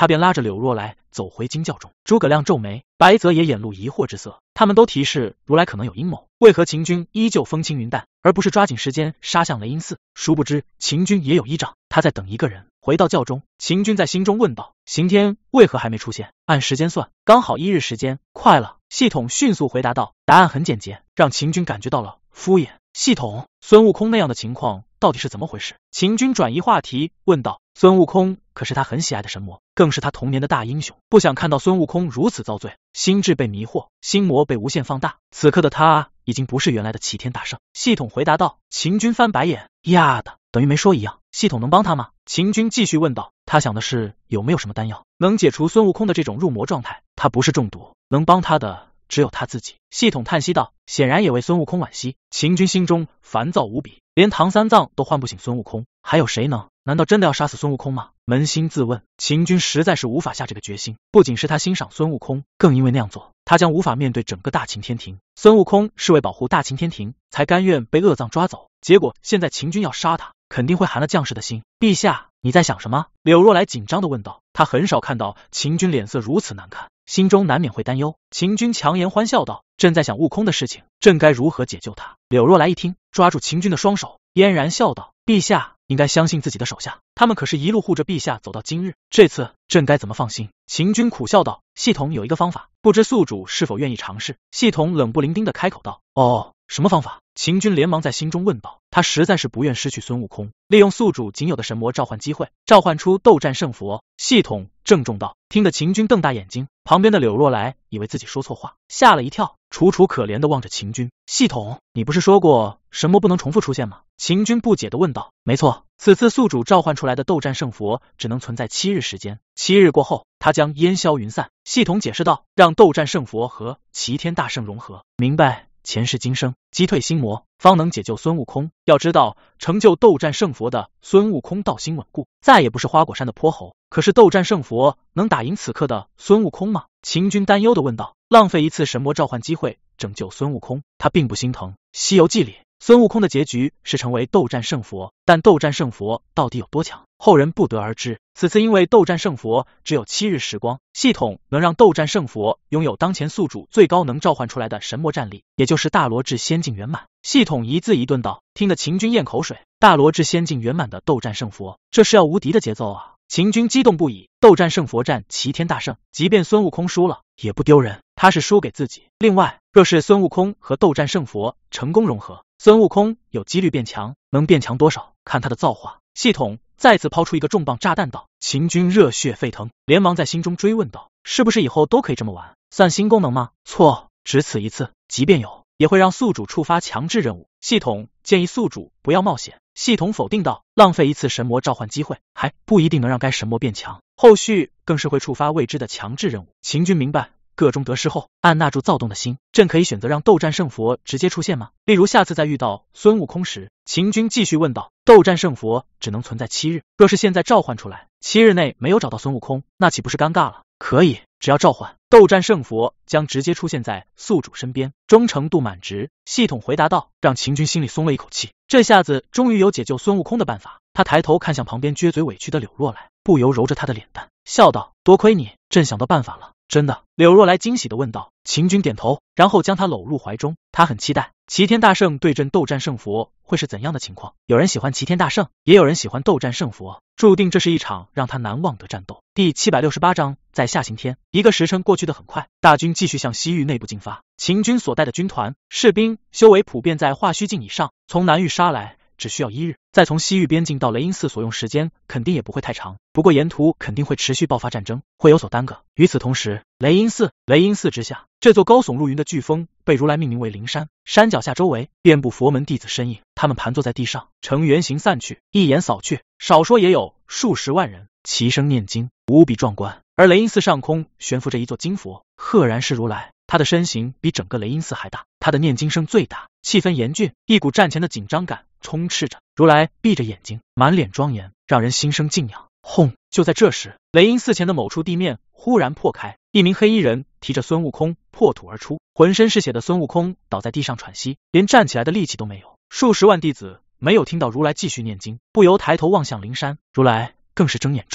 他便拉着柳若来走回惊教中。诸葛亮皱眉，白泽也眼露疑惑之色，他们都提示如来可能有阴谋，为何秦军依旧风轻云淡，而不是抓紧时间杀向雷音寺？殊不知秦军也有依仗，他在等一个人。回到教中，秦军在心中问道：刑天为何还没出现？按时间算，刚好1日时间，快了。系统迅速回答道，答案很简洁，让秦军感觉到了敷衍。系统，孙悟空那样的情况到底是怎么回事？秦军转移话题问道。孙悟空可是他很喜爱的神魔，更是他童年的大英雄，不想看到孙悟空如此遭罪，心智被迷惑，心魔被无限放大。此刻的他已经不是原来的齐天大圣。系统回答道。秦军翻白眼，呀的，等于没说一样。系统能帮他吗？秦军继续问道。他想的是有没有什么丹药能解除孙悟空的这种入魔状态，他不是中毒，能帮他的只有他自己。系统叹息道，显然也为孙悟空惋惜。秦军心中烦躁无比，连唐三藏都唤不醒孙悟空，还有谁能？难道真的要杀死孙悟空吗？扪心自问，秦军实在是无法下这个决心。不仅是他欣赏孙悟空，更因为那样做，他将无法面对整个大秦天庭。孙悟空是为保护大秦天庭，才甘愿被恶藏抓走，结果现在秦军要杀他，肯定会寒了将士的心。陛下，你在想什么？柳若来紧张地问道。他很少看到秦军脸色如此难看，心中难免会担忧。秦军强颜欢笑道，朕在想悟空的事情，朕该如何解救他？柳若来一听，抓住秦军的双手，嫣然笑道，陛下应该相信自己的手下，他们可是一路护着陛下走到今日，这次朕该怎么放心？秦军苦笑道，系统有一个方法，不知宿主是否愿意尝试？系统冷不伶仃地开口道。哦，什么方法？秦军连忙在心中问道。他实在是不愿失去孙悟空，利用宿主仅有的神魔召唤机会，召唤出斗战胜佛。系统郑重道。听得秦军瞪大眼睛，旁边的柳若来以为自己说错话，吓了一跳，楚楚可怜地望着秦军。系统，你不是说过神魔不能重复出现吗？秦军不解地问道。没错，此次宿主召唤出来的斗战胜佛只能存在7日时间，7日过后他将烟消云散。系统解释道，让斗战胜佛和齐天大圣融合，明白前世今生，击退心魔，方能解救孙悟空。要知道，成就斗战胜佛的孙悟空道心稳固，再也不是花果山的泼猴。可是斗战胜佛能打赢此刻的孙悟空吗？秦军担忧地问道。浪费一次神魔召唤机会拯救孙悟空，他并不心疼。西游记里孙悟空的结局是成为斗战胜佛，但斗战胜佛到底有多强，后人不得而知。此次因为斗战胜佛只有7日时光，系统能让斗战胜佛拥有当前宿主最高能召唤出来的神魔战力，也就是大罗至仙境圆满。系统一字一顿道，听得秦军咽口水。大罗至仙境圆满的斗战胜佛，这是要无敌的节奏啊！秦军激动不已，斗战胜佛战齐天大圣，即便孙悟空输了也不丢人，他是输给自己。另外，若是孙悟空和斗战胜佛成功融合，孙悟空有几率变强，能变强多少，看他的造化。系统再次抛出一个重磅炸弹道。秦军热血沸腾，连忙在心中追问道，是不是以后都可以这么玩？算新功能吗？错，只此一次，即便有，也会让宿主触发强制任务。系统建议宿主不要冒险。系统否定道，浪费一次神魔召唤机会，还不一定能让该神魔变强，后续更是会触发未知的强制任务。秦军明白，个中得失后，按捺住躁动的心，朕可以选择让斗战胜佛直接出现吗？例如下次再遇到孙悟空时。秦军继续问道，斗战胜佛只能存在7日，若是现在召唤出来，7日内没有找到孙悟空，那岂不是尴尬了？可以，只要召唤，斗战胜佛将直接出现在宿主身边，忠诚度满值。系统回答道，让秦军心里松了一口气，这下子终于有解救孙悟空的办法。他抬头看向旁边撅嘴委屈的柳若来，不由揉着他的脸蛋，笑道，多亏你，朕想到办法了。真的？柳若来惊喜地问道。秦军点头，然后将他搂入怀中。他很期待齐天大圣对阵斗战胜佛会是怎样的情况。有人喜欢齐天大圣，也有人喜欢斗战胜佛，注定这是一场让他难忘的战斗。第768章在下刑天。一个时辰过去得很快，大军继续向西域内部进发。秦军所带的军团、士兵修为普遍在化虚境以上，从南域杀来只需要1日，再从西域边境到雷音寺所用时间肯定也不会太长，不过沿途肯定会持续爆发战争，会有所耽搁。与此同时，雷音寺之下，这座高耸入云的巨峰被如来命名为灵山，山脚下周围遍布佛门弟子身影，他们盘坐在地上，呈圆形散去，一眼扫去，少说也有数十万人，齐声念经，无比壮观。而雷音寺上空悬浮着一座金佛，赫然是如来，他的身形比整个雷音寺还大，他的念经声最大，气氛严峻，一股战前的紧张感充斥着。如来闭着眼睛，满脸庄严，让人心生敬仰。轰！就在这时，雷音寺前的某处地面忽然破开，一名黑衣人提着孙悟空破土而出，浑身是血的孙悟空倒在地上喘息，连站起来的力气都没有。数十万弟子没有听到如来继续念经，不由抬头望向灵山，如来更是睁眼皱眉，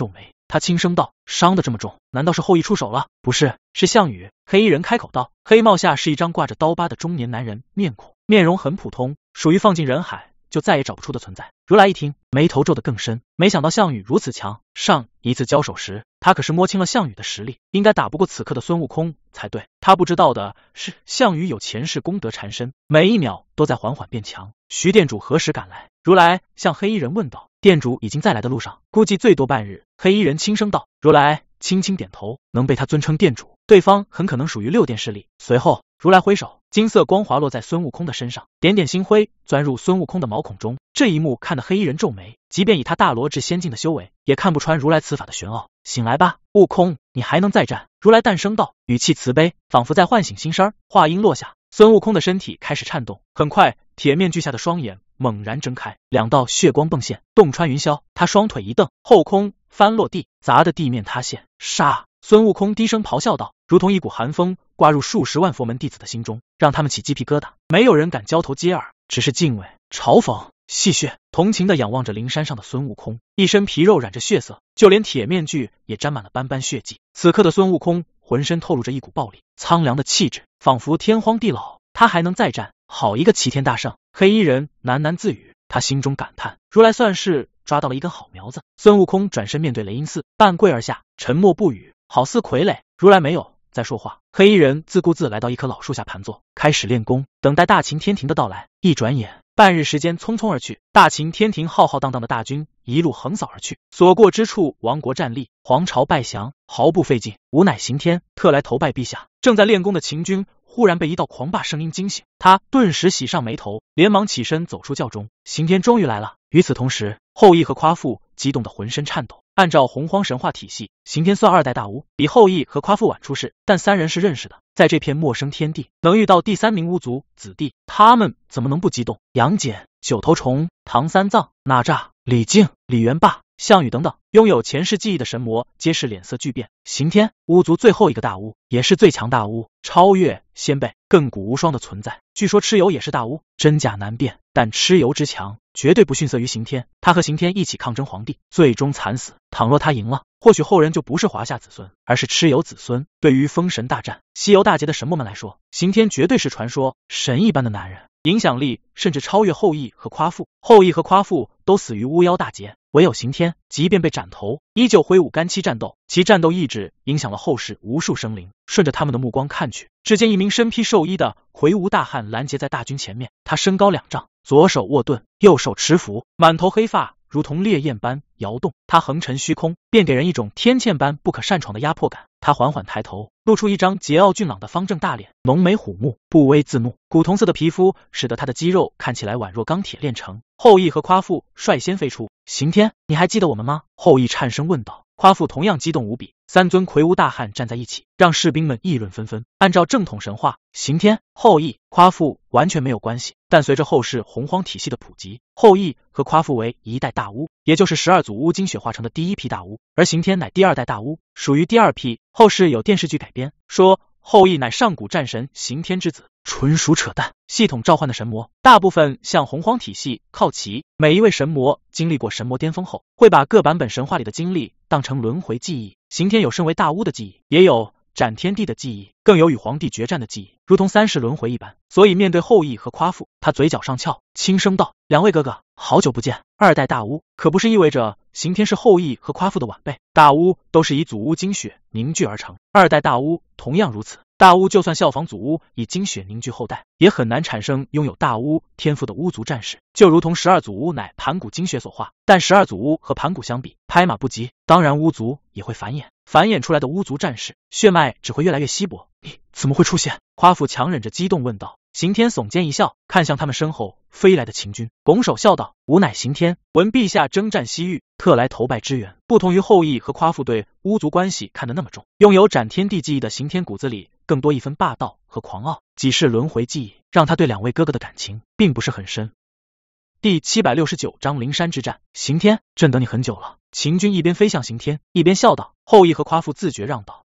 他轻声道：“伤得这么重，难道是后羿出手了？”“不是，是项羽。”黑衣人开口道。黑帽下是一张挂着刀疤的中年男人，面容很普通，属于放进人海就再也找不出的存在。如来一听，眉头皱得更深，没想到项羽如此强，上一次交手时，他可是摸清了项羽的实力，应该打不过此刻的孙悟空才对。他不知道的是，项羽有前世功德缠身，每一秒都在缓缓变强。徐店主何时赶来？如来向黑衣人问道。店主已经在来的路上，估计最多半日。黑衣人轻声道。如来轻轻点头，能被他尊称店主，对方很可能属于6殿势力。随后如来挥手，金色光华落在孙悟空的身上，点点星辉钻入孙悟空的毛孔中。这一幕看得黑衣人皱眉，即便以他大罗至仙境的修为，也看不穿如来此法的玄奥。醒来吧，悟空，你还能再战。如来淡声道，语气慈悲，仿佛在唤醒新生。话音落下，孙悟空的身体开始颤动，很快铁面具下的双眼猛然睁开，2道血光迸现，洞穿云霄。他双腿一蹬，后空翻落地，砸得地面塌陷。杀！孙悟空低声咆哮道，如同一股寒风刮入数十万佛门弟子的心中，让他们起鸡皮疙瘩。没有人敢交头接耳，只是敬畏、嘲讽、戏谑、同情地仰望着灵山上的孙悟空，一身皮肉染着血色，就连铁面具也沾满了斑斑血迹。此刻的孙悟空浑身透露着一股暴力、苍凉的气质，仿佛天荒地老，他还能再战？好一个齐天大圣！黑衣人喃喃自语，他心中感叹，如来算是抓到了一根好苗子。孙悟空转身面对雷音寺，半跪而下，沉默不语，好似傀儡。如来没有再说话，黑衣人自顾自来到一棵老树下盘坐，开始练功，等待大秦天庭的到来。一转眼，半日时间匆匆而去，大秦天庭浩浩荡荡的大军一路横扫而去，所过之处，亡国战立，皇朝拜降，毫不费劲。吾乃刑天，特来投拜陛下。正在练功的秦军忽然被一道狂霸声音惊醒，他顿时喜上眉头，连忙起身走出教中。刑天终于来了。与此同时，后羿和夸父激动得浑身颤抖。按照洪荒神话体系，刑天算2代大巫，比后羿和夸父晚出世，但3人是认识的。在这片陌生天地，能遇到第3名巫族子弟，他们怎么能不激动？杨戬、九头虫、唐三藏、哪吒、李靖、李元霸、项羽等等，拥有前世记忆的神魔皆是脸色巨变。刑天，巫族最后一个大巫，也是最强大巫，超越仙辈，亘古无双的存在。据说蚩尤也是大巫，真假难辨，但蚩尤之强绝对不逊色于刑天。他和刑天一起抗争皇帝，最终惨死。倘若他赢了，或许后人就不是华夏子孙，而是蚩尤子孙。对于封神大战、西游大劫的神魔们来说，刑天绝对是传说神一般的男人，影响力甚至超越后羿和夸父。后羿和夸父都死于巫妖大劫，唯有刑天，即便被斩头，依旧挥舞干戚战斗，其战斗意志影响了后世无数生灵。顺着他们的目光看去，只见一名身披寿衣的魁梧大汉拦截在大军前面，他身高2丈，左手握盾，右手持斧，满头黑发如同烈焰般摇动，他横陈虚空，便给人一种天堑般不可擅闯的压迫感。他缓缓抬头，露出一张桀骜俊朗的方正大脸，浓眉虎目，不威自怒。古铜色的皮肤使得他的肌肉看起来宛若钢铁炼成。后羿和夸父率先飞出。刑天，你还记得我们吗？后羿颤声问道。夸父同样激动无比，3尊魁梧大汉站在一起，让士兵们议论纷纷。按照正统神话，刑天、后羿、夸父完全没有关系，但随着后世洪荒体系的普及，后羿和夸父为1代大巫，也就是12祖巫精血化成的第1批大巫，而刑天乃第2代大巫，属于第2批。后世有电视剧改编，说后羿乃上古战神刑天之子，纯属扯淡。系统召唤的神魔大部分向洪荒体系靠齐，每一位神魔经历过神魔巅峰后，会把各版本神话里的经历当成轮回记忆。刑天有身为大巫的记忆，也有斩天地的记忆，更有与皇帝决战的记忆，如同30轮回一般。所以面对后羿和夸父，他嘴角上翘，轻声道：“2位哥哥，好久不见。2代大巫可不是意味着刑天是后羿和夸父的晚辈，大巫都是以祖巫精血凝聚而成，2代大巫同样如此。大巫就算效仿祖巫以精血凝聚后代，也很难产生拥有大巫天赋的巫族战士，就如同12祖巫乃盘古精血所化，但12祖巫和盘古相比，拍马不及。当然巫族也会繁衍，繁衍出来的巫族战士血脉只会越来越稀薄。你怎么会出现？夸父强忍着激动问道。刑天耸肩一笑，看向他们身后飞来的秦军，拱手笑道：“吾乃刑天，闻陛下征战西域，特来投拜支援。”不同于后羿和夸父对巫族关系看得那么重，拥有斩天地记忆的刑天骨子里更多一分霸道和狂傲，几世轮回记忆让他对2位哥哥的感情并不是很深。第769章灵山之战。刑天，朕等你很久了。秦军一边飞向刑天，一边笑道。后羿和夸父自觉让道，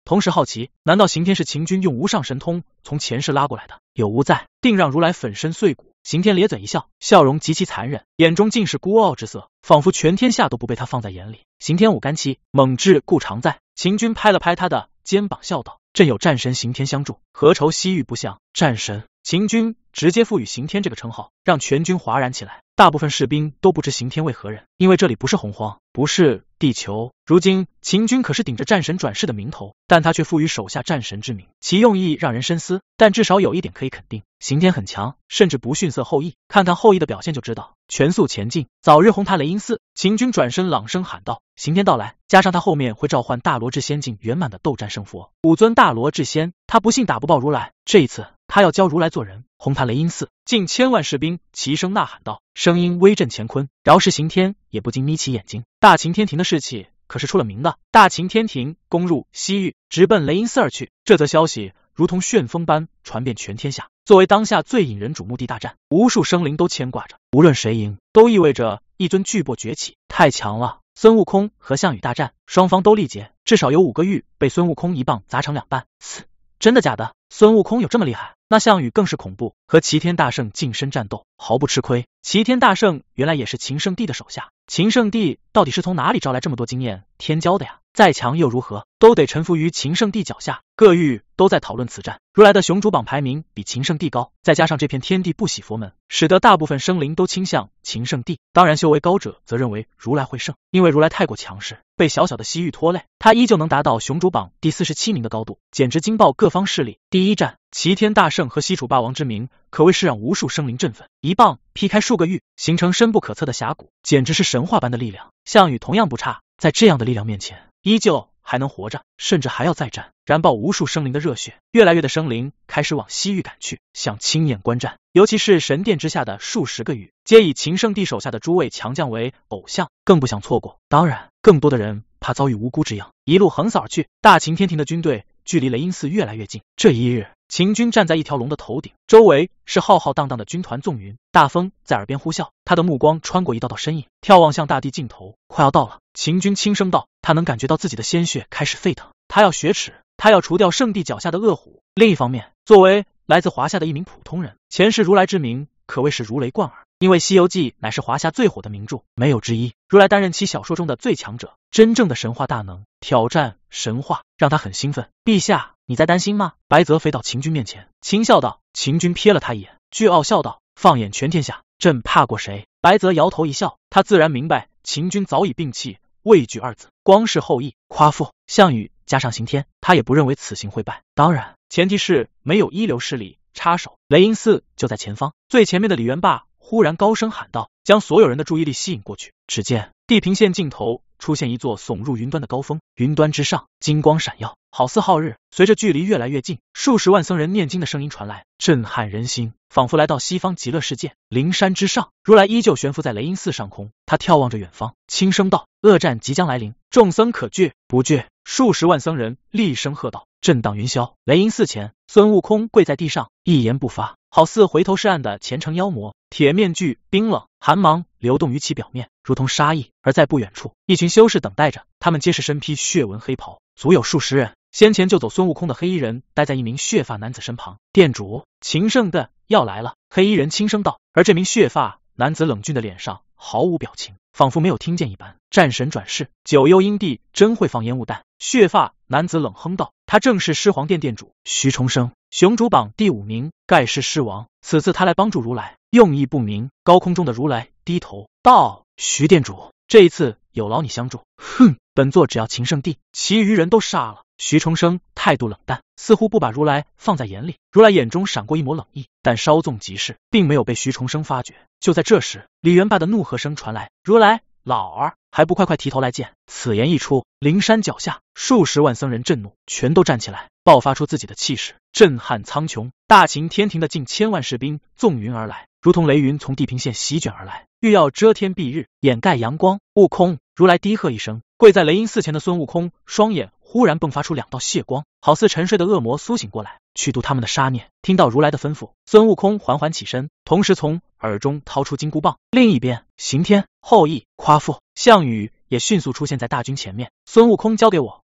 同时好奇，难道刑天是秦军用无上神通从前世拉过来的？有无在，定让如来粉身碎骨。刑天咧嘴一笑，笑容极其残忍，眼中尽是孤傲之色，仿佛全天下都不被他放在眼里。刑天舞干戚，猛志故常在。秦军拍了拍他的肩膀，笑道：“朕有战神刑天相助，何愁西域不降？”战神，秦军直接赋予刑天这个称号，让全军哗然起来。大部分士兵都不知刑天为何人，因为这里不是洪荒，不是地球。如今秦军可是顶着战神转世的名头，但他却赋予手下战神之名，其用意让人深思。但至少有一点可以肯定，刑天很强，甚至不逊色后羿。看看后羿的表现就知道，全速前进，早日轰塌雷音寺。秦军转身朗声喊道：“刑天到来！”加上他后面会召唤大罗至仙境圆满的斗战胜佛，5尊大罗至仙，他不信打不爆如来。这一次他要教如来做人，轰塌雷音寺。近千万士兵齐声呐喊道，声音威震乾坤。饶是刑天也不禁眯起眼睛。大秦天庭的士气可是出了名的，大秦天庭攻入西域，直奔雷音寺而去。这则消息如同旋风般传遍全天下，作为当下最引人瞩目的大战，无数生灵都牵挂着，无论谁赢，都意味着一尊巨擘崛起，太强了。孙悟空和项羽大战，双方都力竭，至少有5个域被孙悟空一棒砸成2半。真的假的？孙悟空有这么厉害？那项羽更是恐怖，和齐天大圣近身战斗，毫不吃亏。齐天大圣原来也是秦圣帝的手下，秦圣帝到底是从哪里招来这么多经验天骄的呀？再强又如何，都得臣服于秦圣帝脚下。各域都在讨论此战，如来的雄主榜排名比秦圣帝高，再加上这片天地不喜佛门，使得大部分生灵都倾向秦圣帝。当然修为高者则认为如来会胜，因为如来太过强势，被小小的西域拖累，他依旧能达到雄主榜第47名的高度，简直惊爆各方势力。第一战，齐天大圣和西楚霸王之名可谓是让无数生灵振奋，一棒劈开数个域，形成深不可测的峡谷，简直是神话般的力量。项羽同样不差，在这样的力量面前，依旧还能活着，甚至还要再战，燃爆无数生灵的热血。越来越的生灵开始往西域赶去，想亲眼观战。尤其是神殿之下的数十个域，皆以秦圣帝手下的诸位强将为偶像，更不想错过。当然，更多的人怕遭遇无辜之殃，一路横扫而去。大秦天庭的军队距离雷音寺越来越近。这一日，秦军站在一条龙的头顶，周围是浩浩荡荡的军团纵云，大风在耳边呼啸，他的目光穿过一道道身影，眺望向大地尽头，快要到了。秦军轻声道，他能感觉到自己的鲜血开始沸腾，他要雪耻，他要除掉圣帝脚下的恶虎。另一方面，作为来自华夏的一名普通人，前世如来之名可谓是如雷贯耳，因为《西游记》乃是华夏最火的名著，没有之一。如来担任其小说中的最强者，真正的神话大能，挑战神话，让他很兴奋。陛下，你在担心吗？白泽飞到秦军面前，轻笑道。秦军瞥了他一眼，倨傲笑道，放眼全天下，朕怕过谁？白泽摇头一笑，他自然明白秦军早已摒弃畏惧2字，光是后羿、夸父、项羽加上刑天，他也不认为此行会败。当然，前提是没有一流势力插手。雷音寺就在前方，最前面的李元霸忽然高声喊道，将所有人的注意力吸引过去。只见地平线尽头出现一座耸入云端的高峰，云端之上金光闪耀，好似皓日。随着距离越来越近，数十万僧人念经的声音传来，震撼人心，仿佛来到西方极乐世界。灵山之上，如来依旧悬浮在雷音寺上空，他眺望着远方，轻声道，恶战即将来临，众僧可惧不惧？数十万僧人厉声喝道。震荡云霄，雷音寺前，孙悟空跪在地上，一言不发，好似回头是岸的虔诚妖魔。铁面具冰冷，寒芒流动于其表面，如同杀意。而在不远处，一群修士等待着，他们皆是身披血纹黑袍，足有数十人。先前救走孙悟空的黑衣人待在一名血发男子身旁。店主，秦圣的要来了，黑衣人轻声道。而这名血发男子冷峻的脸上毫无表情，仿佛没有听见一般。战神转世，九幽阴帝真会放烟雾弹。血发男子冷哼道，他正是狮皇殿殿主徐重生，雄主榜第5名，盖世狮王。此次他来帮助如来，用意不明。高空中的如来低头道，徐殿主，这一次有劳你相助。哼，本座只要秦圣帝，其余人都杀了。徐重生态度冷淡，似乎不把如来放在眼里。如来眼中闪过一抹冷意，但稍纵即逝，并没有被徐重生发觉。就在这时，李元霸的怒喝声传来，如来老儿还不快快提头来见！此言一出，灵山脚下数十万僧人震怒，全都站起来，爆发出自己的气势，震撼苍穹。大秦天庭的近千万士兵纵云而来，如同雷云从地平线席卷而来，欲要遮天蔽日，掩盖阳光。悟空！如来低喝一声，跪在雷音寺前的孙悟空双眼忽然迸发出2道血光，好似沉睡的恶魔苏醒过来，去度他们的杀念。听到如来的吩咐，孙悟空缓缓起身，同时从耳中掏出金箍棒。另一边，刑天、后羿、夸父、项羽也迅速出现在大军前面。孙悟空交给我，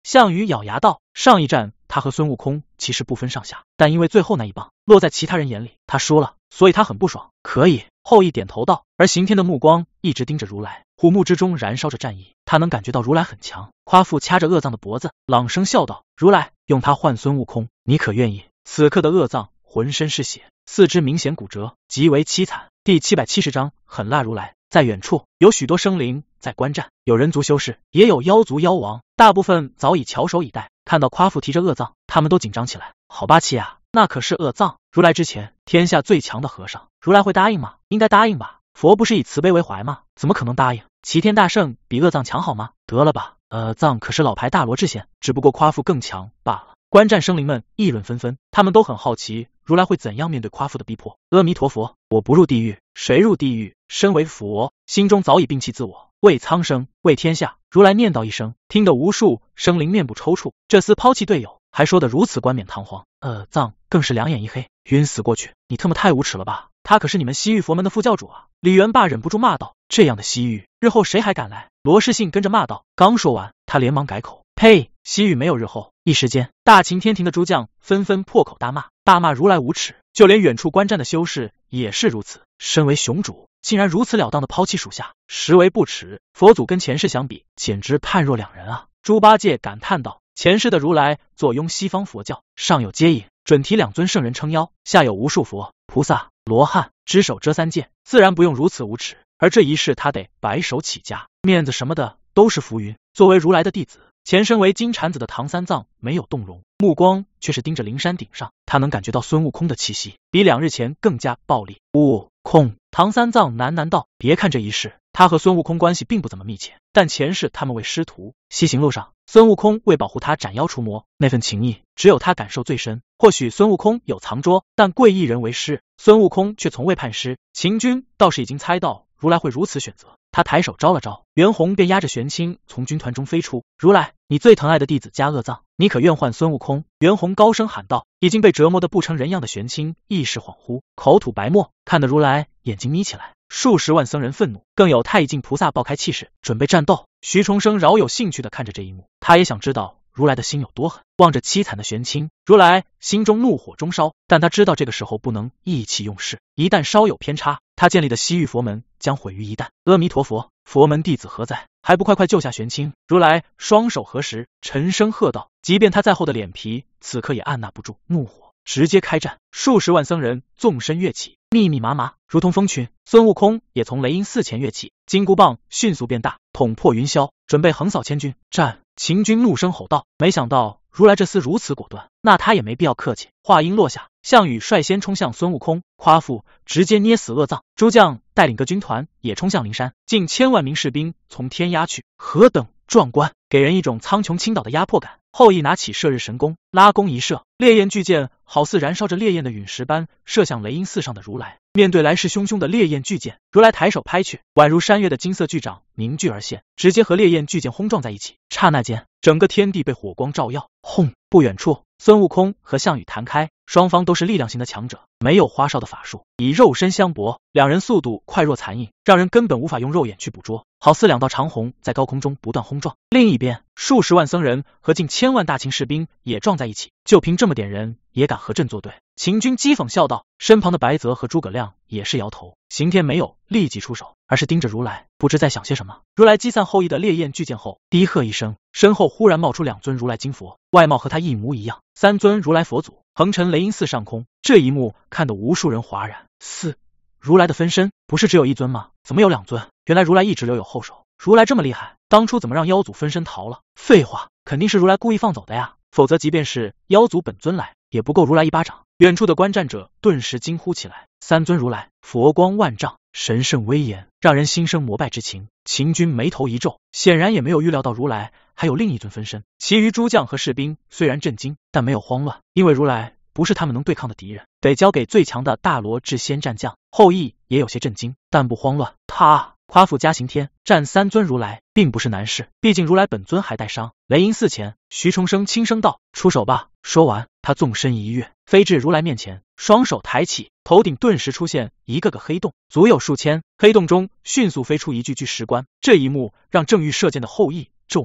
项羽咬牙道：“上一战他和孙悟空其实不分上下，但因为最后那一棒落在其他人眼里，他输了，所以他很不爽。”可以。后羿点头道。而刑天的目光一直盯着如来，虎目之中燃烧着战意，他能感觉到如来很强。夸父掐着恶藏的脖子，朗声笑道：“如来，用他换孙悟空，你可愿意？”此刻的恶藏浑身是血，四肢明显骨折，极为凄惨。第770章狠辣如来。在远处有许多生灵在观战，有人族修士，也有妖族妖王，大部分早已翘首以待。看到夸父提着恶藏，他们都紧张起来。好霸气啊，那可是恶藏，如来之前天下最强的和尚，如来会答应吗？应该答应吧，佛不是以慈悲为怀吗？怎么可能答应？齐天大圣比恶藏强好吗？得了吧，藏可是老牌大罗智仙，只不过夸父更强罢了。观战生灵们议论纷纷，他们都很好奇如来会怎样面对夸父的逼迫。阿弥陀佛，我不入地狱，谁入地狱？身为佛，心中早已摒弃自我，为苍生，为天下。如来念叨一声，听得无数生灵面部抽搐。这厮抛弃队友，还说得如此冠冕堂皇。藏更是两眼一黑，晕死过去。你特么太无耻了吧！他可是你们西域佛门的副教主啊！李元霸忍不住骂道：“这样的西域，日后谁还敢来？”罗士信跟着骂道。刚说完，他连忙改口：“呸！西域没有日后。”一时间，大秦天庭的诸将纷纷破口大骂如来无耻，就连远处观战的修士也是如此。身为雄主，竟然如此了当的抛弃属下，实为不耻。佛祖跟前世相比，简直判若两人啊！猪八戒感叹道：“前世的如来坐拥西方佛教，上有接引准提2尊圣人撑腰，下有无数佛菩萨罗汉只手遮3界，自然不用如此无耻。而这一世他得白手起家，面子什么的都是浮云。作为如来的弟子，前身为金蝉子的唐三藏没有动容，目光却是盯着灵山顶上。他能感觉到孙悟空的气息比2日前更加暴力。悟空，唐三藏喃喃道：“别看这一世他和孙悟空关系并不怎么密切，但前世他们为师徒，西行路上孙悟空为保护他斩妖除魔，那份情谊只有他感受最深。或许孙悟空有藏拙，但贵一人为师，孙悟空却从未叛师。秦军倒是已经猜到如来会如此选择，他抬手招了招，袁弘便压着玄清从军团中飞出。如来，你最疼爱的弟子加恶藏，你可愿换孙悟空？袁弘高声喊道。已经被折磨得不成人样的玄清意识恍惚，口吐白沫，看得如来眼睛眯起来。数十万僧人愤怒，更有太乙境菩萨爆开气势，准备战斗。徐重生饶有兴趣地看着这一幕，他也想知道如来的心有多狠。望着凄惨的玄清，如来心中怒火中烧，但他知道这个时候不能意气用事，一旦稍有偏差，他建立的西域佛门将毁于一旦。阿弥陀佛，佛门弟子何在？还不快快救下玄清！如来双手合十，沉声喝道。即便他再厚的脸皮，此刻也按捺不住怒火，直接开战。数十万僧人纵身跃起，密密麻麻，如同蜂群。孙悟空也从雷音寺前跃起，金箍棒迅速变大，捅破云霄，准备横扫千军。战！秦军怒声吼道。没想到如来这厮如此果断，那他也没必要客气。话音落下，项羽率先冲向孙悟空，夸父直接捏死恶藏，诸将带领各军团也冲向灵山，近千万名士兵从天压去，何等壮观，给人一种苍穹倾倒的压迫感。后羿拿起射日神弓，拉弓一射，烈焰巨箭好似燃烧着烈焰的陨石般射向雷音寺上的如来。面对来势汹汹的烈焰巨箭，如来抬手拍去，宛如山岳的金色巨掌凝聚而现，直接和烈焰巨箭轰撞在一起。刹那间，整个天地被火光照耀。轰！不远处，孙悟空和项羽弹开，双方都是力量型的强者，没有花哨的法术，以肉身相搏，两人速度快若残影，让人根本无法用肉眼去捕捉，好似2道长虹在高空中不断轰撞。另一边，数十万僧人和近千万大秦士兵也撞在一起，就凭这么点人也敢和朕作对？秦军讥讽笑道。身旁的白泽和诸葛亮也是摇头。刑天没有立即出手，而是盯着如来，不知在想些什么。如来击散后羿的烈焰巨箭后，低喝一声，身后忽然冒出2尊如来金佛，外貌和他一模一样。3尊如来佛祖横陈雷音寺上空，这一幕看得无数人哗然。如来的分身不是只有1尊吗？怎么有2尊？原来如来一直留有后手。如来这么厉害，当初怎么让妖族分身逃了？废话，肯定是如来故意放走的呀，否则即便是妖族本尊来，也不够如来一巴掌。远处的观战者顿时惊呼起来，3尊如来佛光万丈，神圣威严，让人心生膜拜之情。秦军眉头一皱，显然也没有预料到如来还有另一尊分身。其余诸将和士兵虽然震惊，但没有慌乱，因为如来不是他们能对抗的敌人，得交给最强的大罗至仙战将。后羿也有些震惊，但不慌乱。夸父加刑天战3尊如来并不是难事，毕竟如来本尊还带伤。雷音寺前，徐重生轻声道：“出手吧。”说完，他纵身一跃，飞至如来面前，双手抬起，头顶顿时出现一个个黑洞，足有数千。黑洞中迅速飞出一具具石棺。这一幕让正欲射箭的后羿皱眉，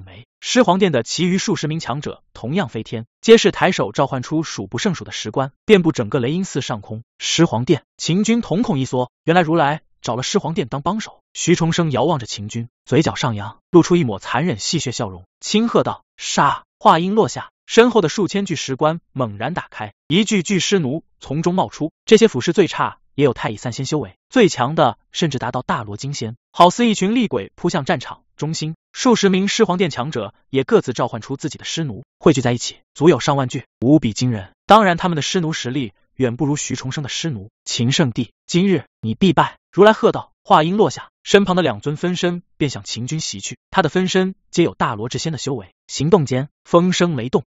狮皇殿的其余数十名强者同样飞天，皆是抬手召唤出数不胜数的石棺，遍布整个雷音寺上空。狮皇殿，秦军瞳孔一缩，原来如来找了狮皇殿当帮手。徐重生遥望着秦军，嘴角上扬，露出一抹残忍戏谑笑容，轻喝道：杀！话音落下，身后的数千具石棺猛然打开，一具具尸奴从中冒出。这些腐蚀最差也有太乙散仙修为，最强的甚至达到大罗金仙，好似一群厉鬼扑向战场中心。数十名狮皇殿强者也各自召唤出自己的尸奴，汇聚在一起，足有上万具，无比惊人。当然，他们的尸奴实力远不如徐重生的尸奴。秦圣帝，今日你必败！如来喝道。话音落下，身旁的两尊分身便向秦军袭去。他的分身皆有大罗之仙的修为，行动间风声雷动，